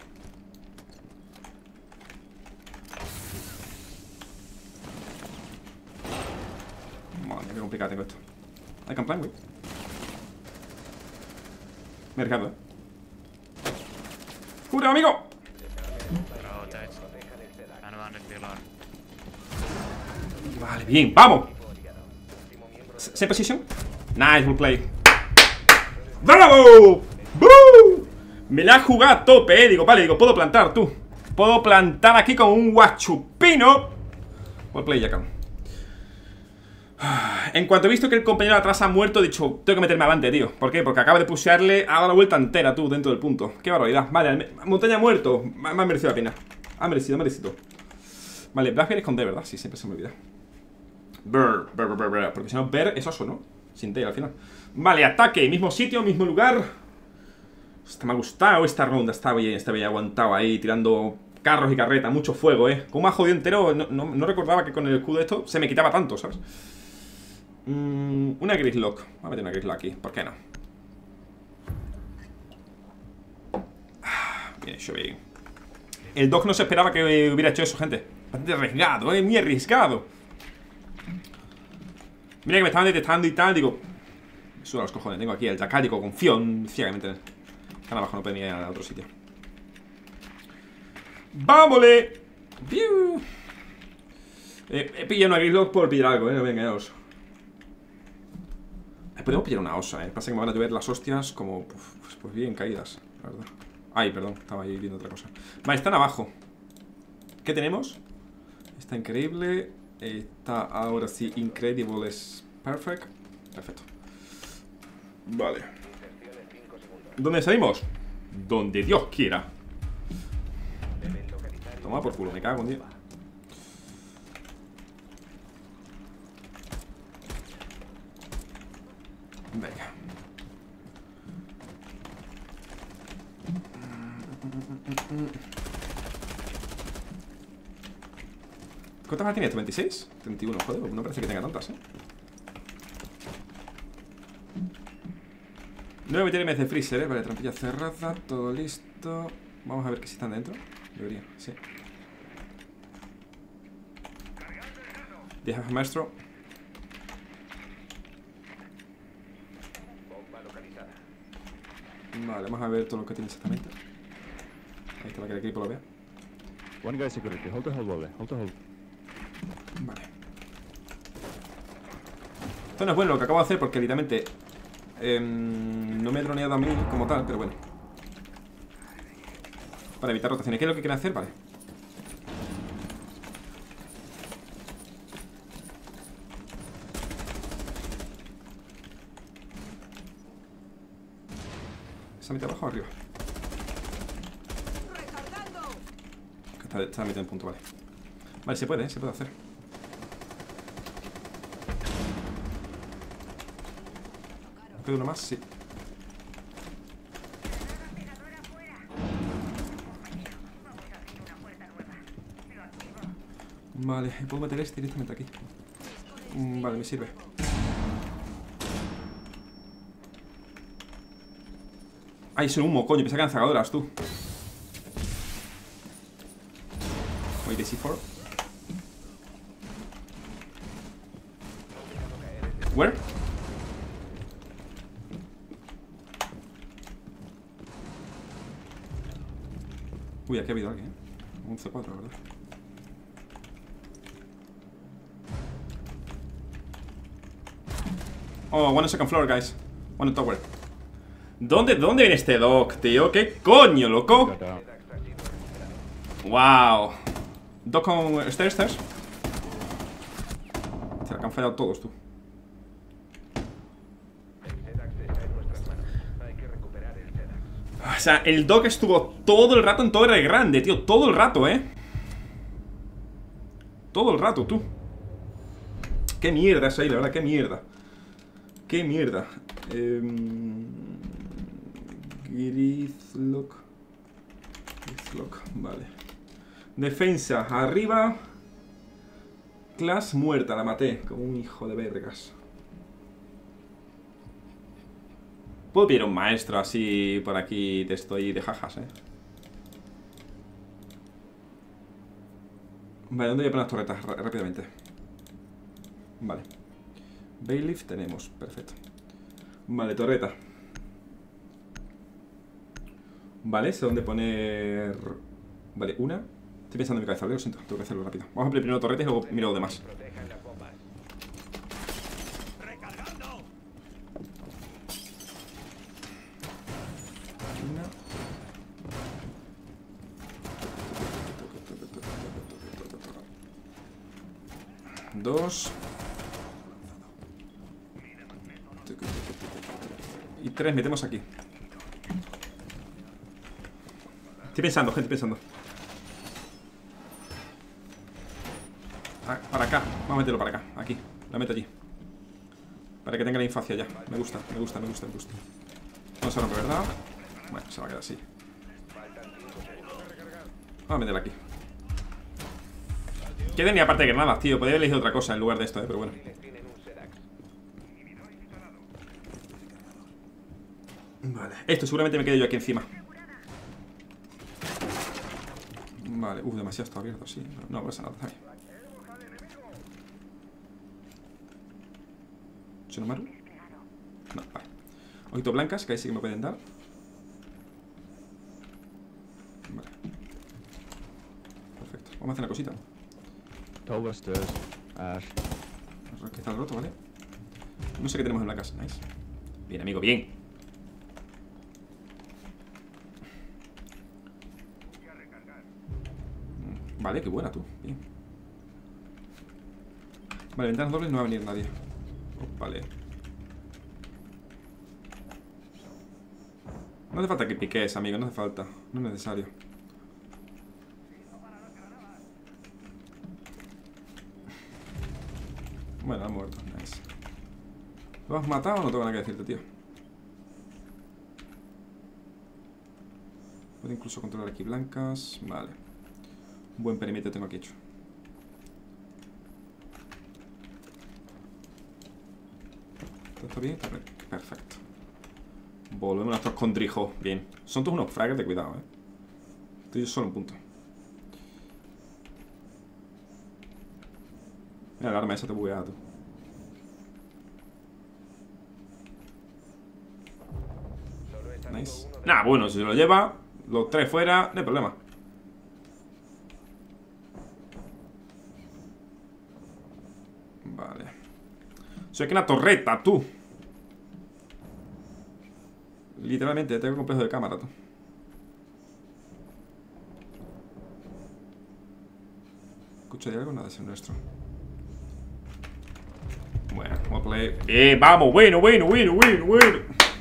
Madre mía, qué complicado tengo esto. I can plant, güey. Mercado, eh. ¡Cura, amigo! Rotate. And one in pillar. Vale, bien, ¡vamos! ¿Same position? Nice, well play. ¡Bravo! ¡Boo! Me la he jugado a tope, eh. Digo, vale, digo, puedo plantar, tú. Puedo plantar aquí con un guachupino. Well play, Jackal. En cuanto he visto que el compañero de atrás ha muerto, he dicho, tengo que meterme adelante, tío. ¿Por qué? Porque acaba de pushearle, ha dado la vuelta entera, tú, dentro del punto. Qué barbaridad. Vale, montaña muerto. Me ha merecido la pena. Ha merecido, ha merecido. Vale, Blackbeard es con D, ¿verdad? Sí, siempre se me olvida. Brr, brr, brr, brr, brr. Porque si no, Bear es oso, ¿no? Sin D al final. Vale, ataque. Mismo sitio, mismo lugar. Esta me ha gustado esta ronda. Está bien, está bien aguantado ahí, tirando carros y carretas. Mucho fuego, ¿eh? Como ha jodido entero. No, no, no recordaba que con el escudo esto se me quitaba tanto, ¿sabes? Mm, una Grislock. Voy a meter una Grislock aquí, ¿por qué no? Ah, bien hecho, bien. El Dog no se esperaba que hubiera hecho eso, gente. Bastante arriesgado, eh, muy arriesgado. Mira que me estaban detectando y tal, digo. Me suda los cojones, tengo aquí el Jackal, digo, confío en, ciegamente en él. Están abajo, no pueden ir a otro sitio. ¡Vámole! Eh, he pillado una Grislock por pillar algo, eh, no me engañaos. Podemos pillar una osa, eh. Pasa que me van a llover las hostias como. Pues, pues bien caídas, la verdad. Ay, perdón, estaba ahí viendo otra cosa. Vale, están abajo. ¿Qué tenemos? Está increíble. Está ahora sí, incredible es perfect. Perfecto. Vale. ¿Dónde salimos? Donde Dios quiera. Toma por culo, me cago en Dios. Venga. ¿Cuántas más tiene esto? ¿veintiséis? treinta y uno, joder, no parece que tenga tantas, eh. nueve M T de freezer, eh. Vale, trampilla cerrada, todo listo. Vamos a ver que si están dentro. Debería, sí. diez maestro. Vale, vamos a ver todo lo que tiene exactamente. Ahí está, para que el equipo lo vea. One guy security. Hold the hold, Boble. Hold the hold. Vale. Esto no es bueno lo que acabo de hacer porque literalmente eh, no me he droneado a mí como tal, pero bueno. Para evitar rotaciones. ¿Qué es lo que quieren hacer? Vale. ¿Esa mitad abajo o arriba? Está, está metido en punto, vale. Vale, se puede, ¿eh? Se puede hacer. ¿Queda uno más? Sí. Vale, puedo meter este directamente aquí. Mm, vale, me sirve. Ay, es un humo, coño, pensaba que eran zagadoras, tú. Wait, de C cuatro. Where? Uy, aquí ha habido alguien, ¿eh? Un C cuatro, ¿verdad? Oh, one on second floor, guys. One on tower. ¿Dónde, dónde viene este dock, tío? ¿Qué coño, loco? Got out. Wow. Dock on stairs, stairs. Se han fallado todos, tú. O sea, el dock estuvo todo el rato en torre grande, tío. Todo el rato, eh. Todo el rato, tú. Qué mierda es ahí, la verdad, qué mierda. Qué mierda. Eh, Grislock. Grislock, vale. Defensa, arriba. Class muerta, la maté. Como un hijo de vergas. Puedo pedir un maestro así por aquí. Te estoy de jajas, eh. Vale, ¿dónde voy a poner las torretas? R rápidamente. Vale. Bailiff tenemos, perfecto. Vale, torreta. Vale, sé dónde poner. Vale, una. Estoy pensando en mi cabeza, lo siento, tengo que hacerlo rápido. Vamos a poner primero torretas y luego miro lo demás. Una. Dos. Y tres metemos aquí. Estoy pensando, gente, pensando. Ah, para acá, vamos a meterlo para acá, aquí. Lo meto allí. Para que tenga la infancia ya. Me gusta, me gusta, me gusta, me gusta. No se rompe, ¿verdad? Bueno, se va a quedar así. Vamos a meterlo aquí. Que tenía aparte de granadas, tío. Podría haber elegido otra cosa en lugar de esto, eh, pero bueno. Vale, esto seguramente me quedo yo aquí encima. Vale, uff, demasiado está abierto, sí. No, no pasa nada, está bien. ¿Sonomaru? No, vale. Ojito blancas, que ahí sí que me pueden dar. Vale. Perfecto, vamos a hacer una cosita. Tower stairs. Ash. Que está roto, ¿vale? No sé qué tenemos en blancas, nice. Bien, amigo, bien. Vale, qué buena tú, bien. Vale, ventanas dobles no va a venir nadie. Oh, vale. No hace falta que piques, amigo, no hace falta. No es necesario. Bueno, ha muerto, nice. ¿Lo has matado o no tengo nada que decirte, tío? Puedo incluso controlar aquí blancas. Vale. Un buen perímetro tengo aquí hecho. ¿Todo está bien? Está bien. Perfecto. Volvemos a nuestros condrijos. Bien. Son todos unos fraggers de cuidado, eh. Estoy solo un punto. Mira, la arma esa te buguea, tú. Nice. Nah, bueno, si se lo lleva, los tres fuera, no hay problema. Vale. Soy que una torreta, tú. Literalmente, tengo complejo de cámara, tú. ¿Escucho de algo? Nada, es el nuestro. Bueno, vamos a play. Eh, vamos, bueno, bueno, bueno, bueno, bueno.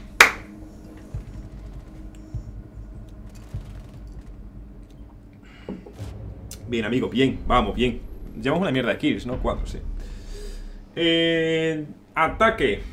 Bien, amigo, bien, vamos, bien. Llevamos una mierda de kills, ¿no? Cuatro, sí. Eh, ataque.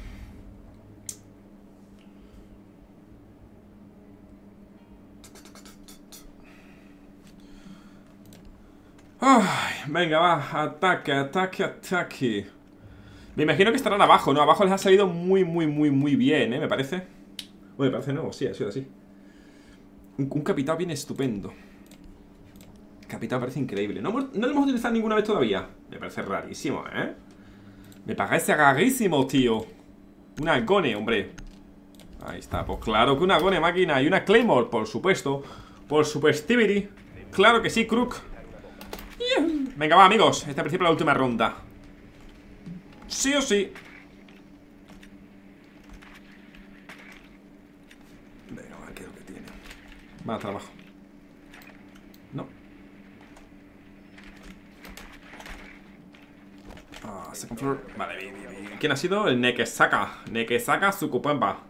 Ay, venga, va, ataque, ataque, ataque. Me imagino que estarán abajo, ¿no? Abajo les ha salido muy, muy, muy, muy bien, ¿eh? Me parece. Bueno, me parece nuevo, sí, ha sido así. Un, un capital bien estupendo. Capital parece increíble. No, no lo hemos utilizado ninguna vez todavía. Me parece rarísimo, ¿eh? Me parece rarísimo, tío. Un Agone, hombre. Ahí está, pues claro que un Agone, máquina. Y una Claymore, por supuesto. Por supuestivity. Claro que sí, Crook. Venga, va, amigos. Esta es la última ronda. Sí o sí. Va hasta abajo. No. Ah, second floor. Vale, bien, bien, bien. ¿Quién ha sido? El Nekesaka. Nekesaka Tsukupemba.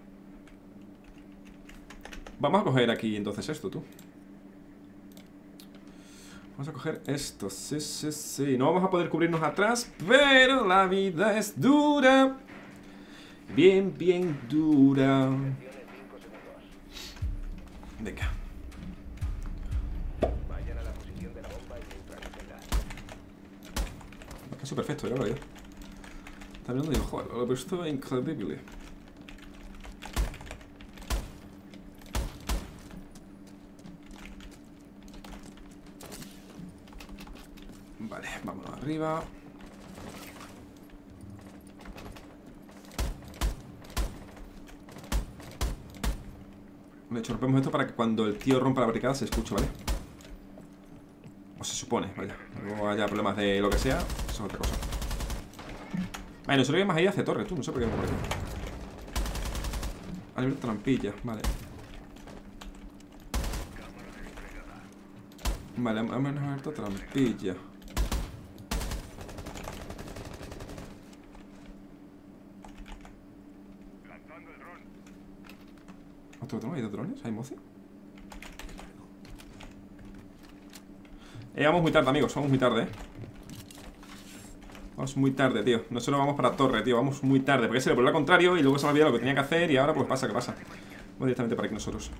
Vamos a coger aquí entonces esto, tú. Vamos a coger esto. Sí, sí, sí. No vamos a poder cubrirnos atrás, pero la vida es dura. Bien, bien dura. Venga. Vayan a la posición de la bomba y neutralicen. Casi perfecto, ya lo veo. Está viendo y digo, joder, lo he visto increíble. Vale, vámonos arriba. De hecho, rompemos esto para que cuando el tío rompa la barricada se escuche, ¿vale? O se supone, vaya. Luego haya problemas de lo que sea, eso es otra cosa. Vale, nosotros íbamos ahí hacia torre, tú, no sé por qué vamos por aquí. Ha abierto trampilla, vale. Vale, hemos abierto trampilla. ¿Otro dron? ¿Hay dos drones? ¿Hay mozi? Eh, vamos muy tarde, amigos, vamos muy tarde, eh. Vamos muy tarde, tío. Nosotros vamos para torre, tío, vamos muy tarde. Porque se le volvió al contrario y luego se me olvidó lo que tenía que hacer. Y ahora pues pasa, ¿qué pasa? Vamos directamente para aquí nosotros.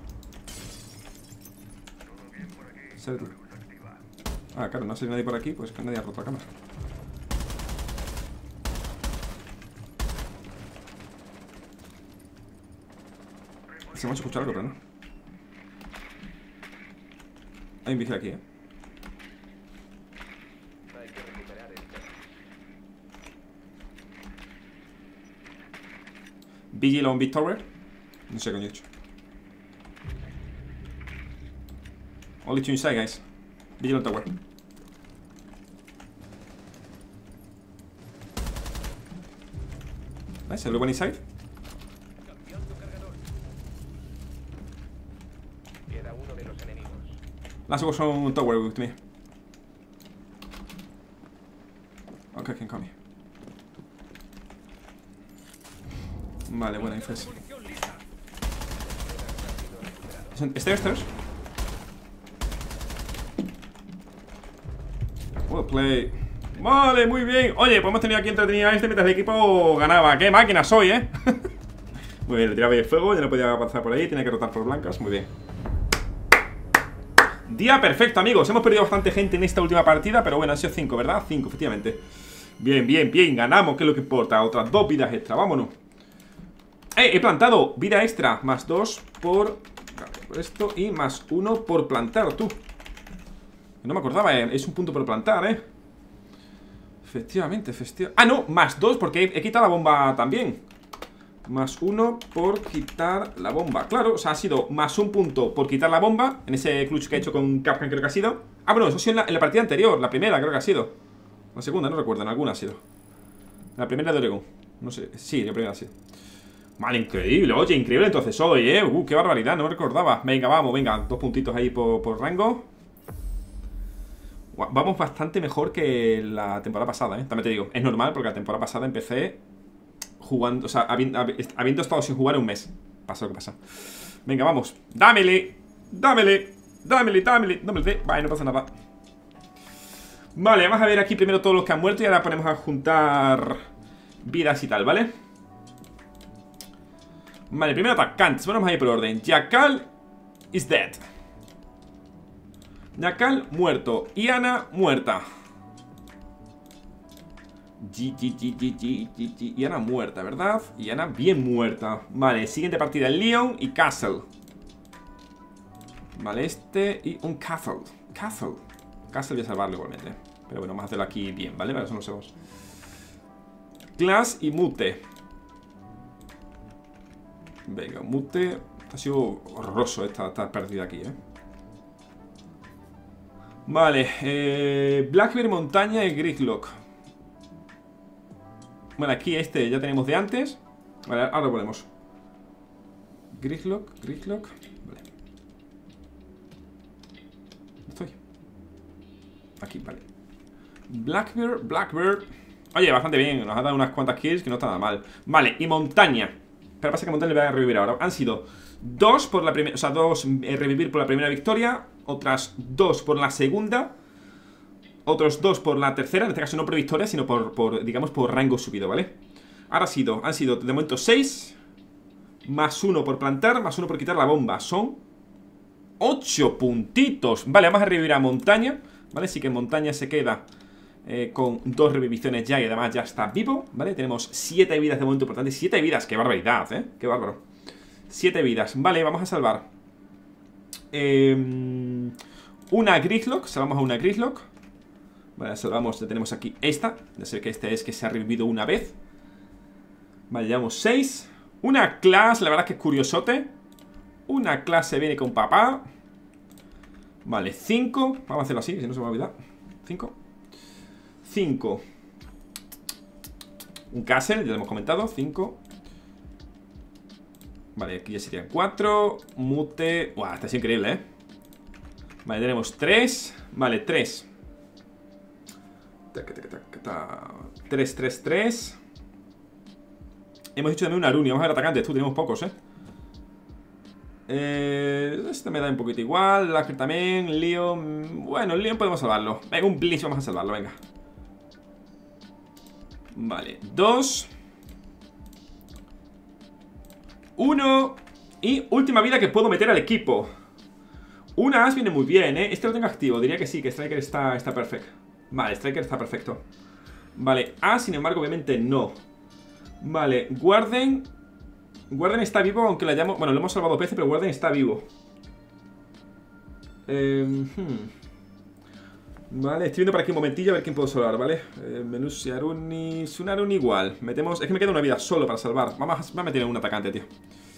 Sale tú. Ah, claro, no ha salido nadie por aquí, pues que nadie ha roto la cámara. Se me ha hecho escuchar algo, pero no. Hay un vigil aquí, eh. Hay que recuperar esto. Vigil on Big Tower. No sé qué coño he hecho. Only two inside, guys. Vigil on Tower. Nice, everyone inside. Cambiando cargador. Queda uno de los enemigos. Last was on tower with me. Okay, can come here. Vale, buena infes. Stairs, stairs. Well play. Vale, muy bien. Oye, pues hemos tenido aquí entretenido a este mientras el equipo ganaba. ¡Qué máquina soy, eh! Muy bien, le tiraba el fuego, ya no podía pasar por ahí, tenía que rotar por blancas, muy bien. Día perfecto, amigos. Hemos perdido bastante gente en esta última partida, pero bueno, han sido cinco, ¿verdad? cinco, efectivamente. Bien, bien, bien, ganamos, que es lo que importa. Otras dos vidas extra, vámonos. Eh, he plantado vida extra, más dos por... por esto y más uno por plantar, tú. No me acordaba, eh. Es un punto por plantar, eh. Efectivamente, efectivamente. Ah, no, más dos porque he, he quitado la bomba también. Más uno por quitar la bomba. Claro, o sea, ha sido más un punto por quitar la bomba. En ese clutch que he hecho con Capcan creo que ha sido. Ah, bueno, eso ha sido en la, en la partida anterior. La primera creo que ha sido. La segunda, no recuerdo, en alguna ha sido. La primera de Oregon. No sé, sí, la primera ha sido. Vale, increíble, oye, increíble entonces hoy, eh. Uh, qué barbaridad, no me recordaba. Venga, vamos, venga, dos puntitos ahí por, por rango. Vamos bastante mejor que la temporada pasada, ¿eh? También te digo, es normal porque la temporada pasada empecé jugando, o sea, habiendo, habiendo estado sin jugar un mes. Pasa lo que pasa. Venga, vamos. Dámele, dámele, dámele, dámele, dámele. Vale, no pasa nada. Vale, vamos a ver aquí primero todos los que han muerto y ahora ponemos a juntar vidas y tal, ¿vale? Vale, primero atacantes. Vamos a ir por orden. Jackal is dead. Jackal muerto. Iana muerta. G, G, G, G, G, G, G. Iana muerta, ¿verdad? Iana bien muerta. Vale, siguiente partida, Leon y Castle. Vale, este y un Castle. Castle. Castle voy a salvarlo igualmente. Pero bueno, vamos a hacerlo aquí bien, ¿vale? Para eso no sabemos. Class y Mute. Venga, Mute. Ha sido horroroso esta, esta partida aquí, ¿eh? Vale, eh, Blackberry, Montaña y Gridlock. Bueno, aquí este ya tenemos de antes. Vale, ahora lo ponemos. Gridlock, Gridlock. Vale. estoy? Aquí, vale. Blackbird, Blackbird. Oye, bastante bien, nos ha dado unas cuantas kills que no está nada mal. Vale, y montaña. Pero pasa que montaña le voy a revivir ahora. Han sido dos por la primera, o sea, dos eh, revivir por la primera victoria, otras dos por la segunda, otros dos por la tercera, en este caso no por victoria, sino por, por digamos, por rango subido, ¿vale? Ahora ha sido, han sido de momento seis, más uno por plantar, más uno por quitar la bomba. Son ocho puntitos. Vale, vamos a revivir a montaña, ¿vale? Así que montaña se queda eh, con dos reviviciones ya y además ya está vivo, ¿vale? Tenemos siete vidas de momento importante. siete vidas, qué barbaridad, ¿eh? Qué bárbaro. siete vidas, vale, vamos a salvar eh, una Grislock, salvamos a una Grislock. Vale, salvamos, ya tenemos aquí esta. Ya sé que este es que se ha revivido una vez. Vale, llevamos seis. Una clase, la verdad es que es curiosote. Una clase viene con papá. Vale, cinco. Vamos a hacerlo así, si no se me va a olvidar. cinco. cinco. Un castle, ya lo hemos comentado. cinco. Vale, aquí ya serían cuatro. Mute. Buah, esta es increíble, ¿eh? Vale, tenemos tres. Vale, tres. tres, tres, tres. Hemos hecho también una Aruni. Vamos a ver atacantes. Tú, tenemos pocos, ¿eh? Eh, este me da un poquito igual. Lasker también. Leon. Bueno, Leon podemos salvarlo. Venga, un Blitz vamos a salvarlo, venga. Vale, dos. Uno. Y última vida que puedo meter al equipo. Una As viene muy bien, ¿eh? Este lo tengo activo. Diría que sí, que Striker está, está perfecto. Vale, Striker está perfecto. Vale, As, sin embargo, obviamente no. Vale, Warden. Warden está vivo, aunque la llamo... Bueno, lo hemos salvado dos veces, pero Warden está vivo. eh, hmm. Vale, estoy viendo por aquí un momentillo a ver quién puedo salvar, ¿vale? Eh, menú Aruni... Es un Aruni igual. Metemos... Es que me queda una vida solo para salvar. Vamos a, vamos a meter un atacante, tío.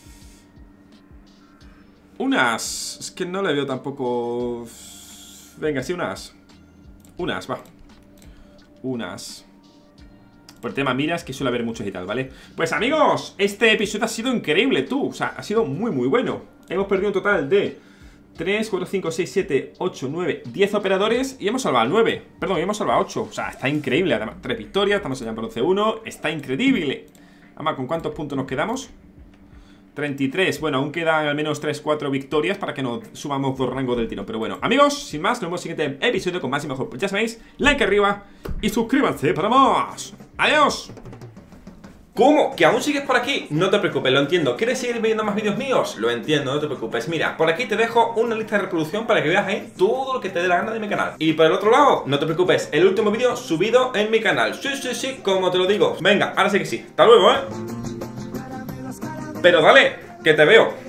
Un As. Es que no le veo tampoco... Venga, sí, un As. Un As, va. Un As. Por el tema miras, que suele haber muchos y tal, ¿vale? Pues amigos, este episodio ha sido increíble, tú. O sea, ha sido muy, muy bueno. Hemos perdido un total de tres, cuatro, cinco, seis, siete, ocho, nueve, diez operadores. Y hemos salvado nueve. Perdón, y hemos salvado ocho. O sea, está increíble. Además, tres victorias, estamos allá por once uno. Está increíble. Además, ¿con cuántos puntos nos quedamos? treinta y tres, bueno, aún quedan al menos tres, cuatro victorias para que nos subamos dos rangos del tiro. Pero bueno, amigos, sin más, nos vemos en el siguiente episodio con más y mejor. Pues ya sabéis, like arriba y suscríbanse para más. ¡Adiós! ¿Cómo? ¿Que aún sigues por aquí? No te preocupes, lo entiendo. ¿Quieres seguir viendo más vídeos míos? Lo entiendo, no te preocupes. Mira, por aquí te dejo una lista de reproducción para que veas ahí todo lo que te dé la gana de mi canal. Y por el otro lado, no te preocupes, el último vídeo subido en mi canal. Sí, sí, sí, como te lo digo. Venga, ahora sí que sí. Hasta luego, ¿eh? Pero dale, que te veo.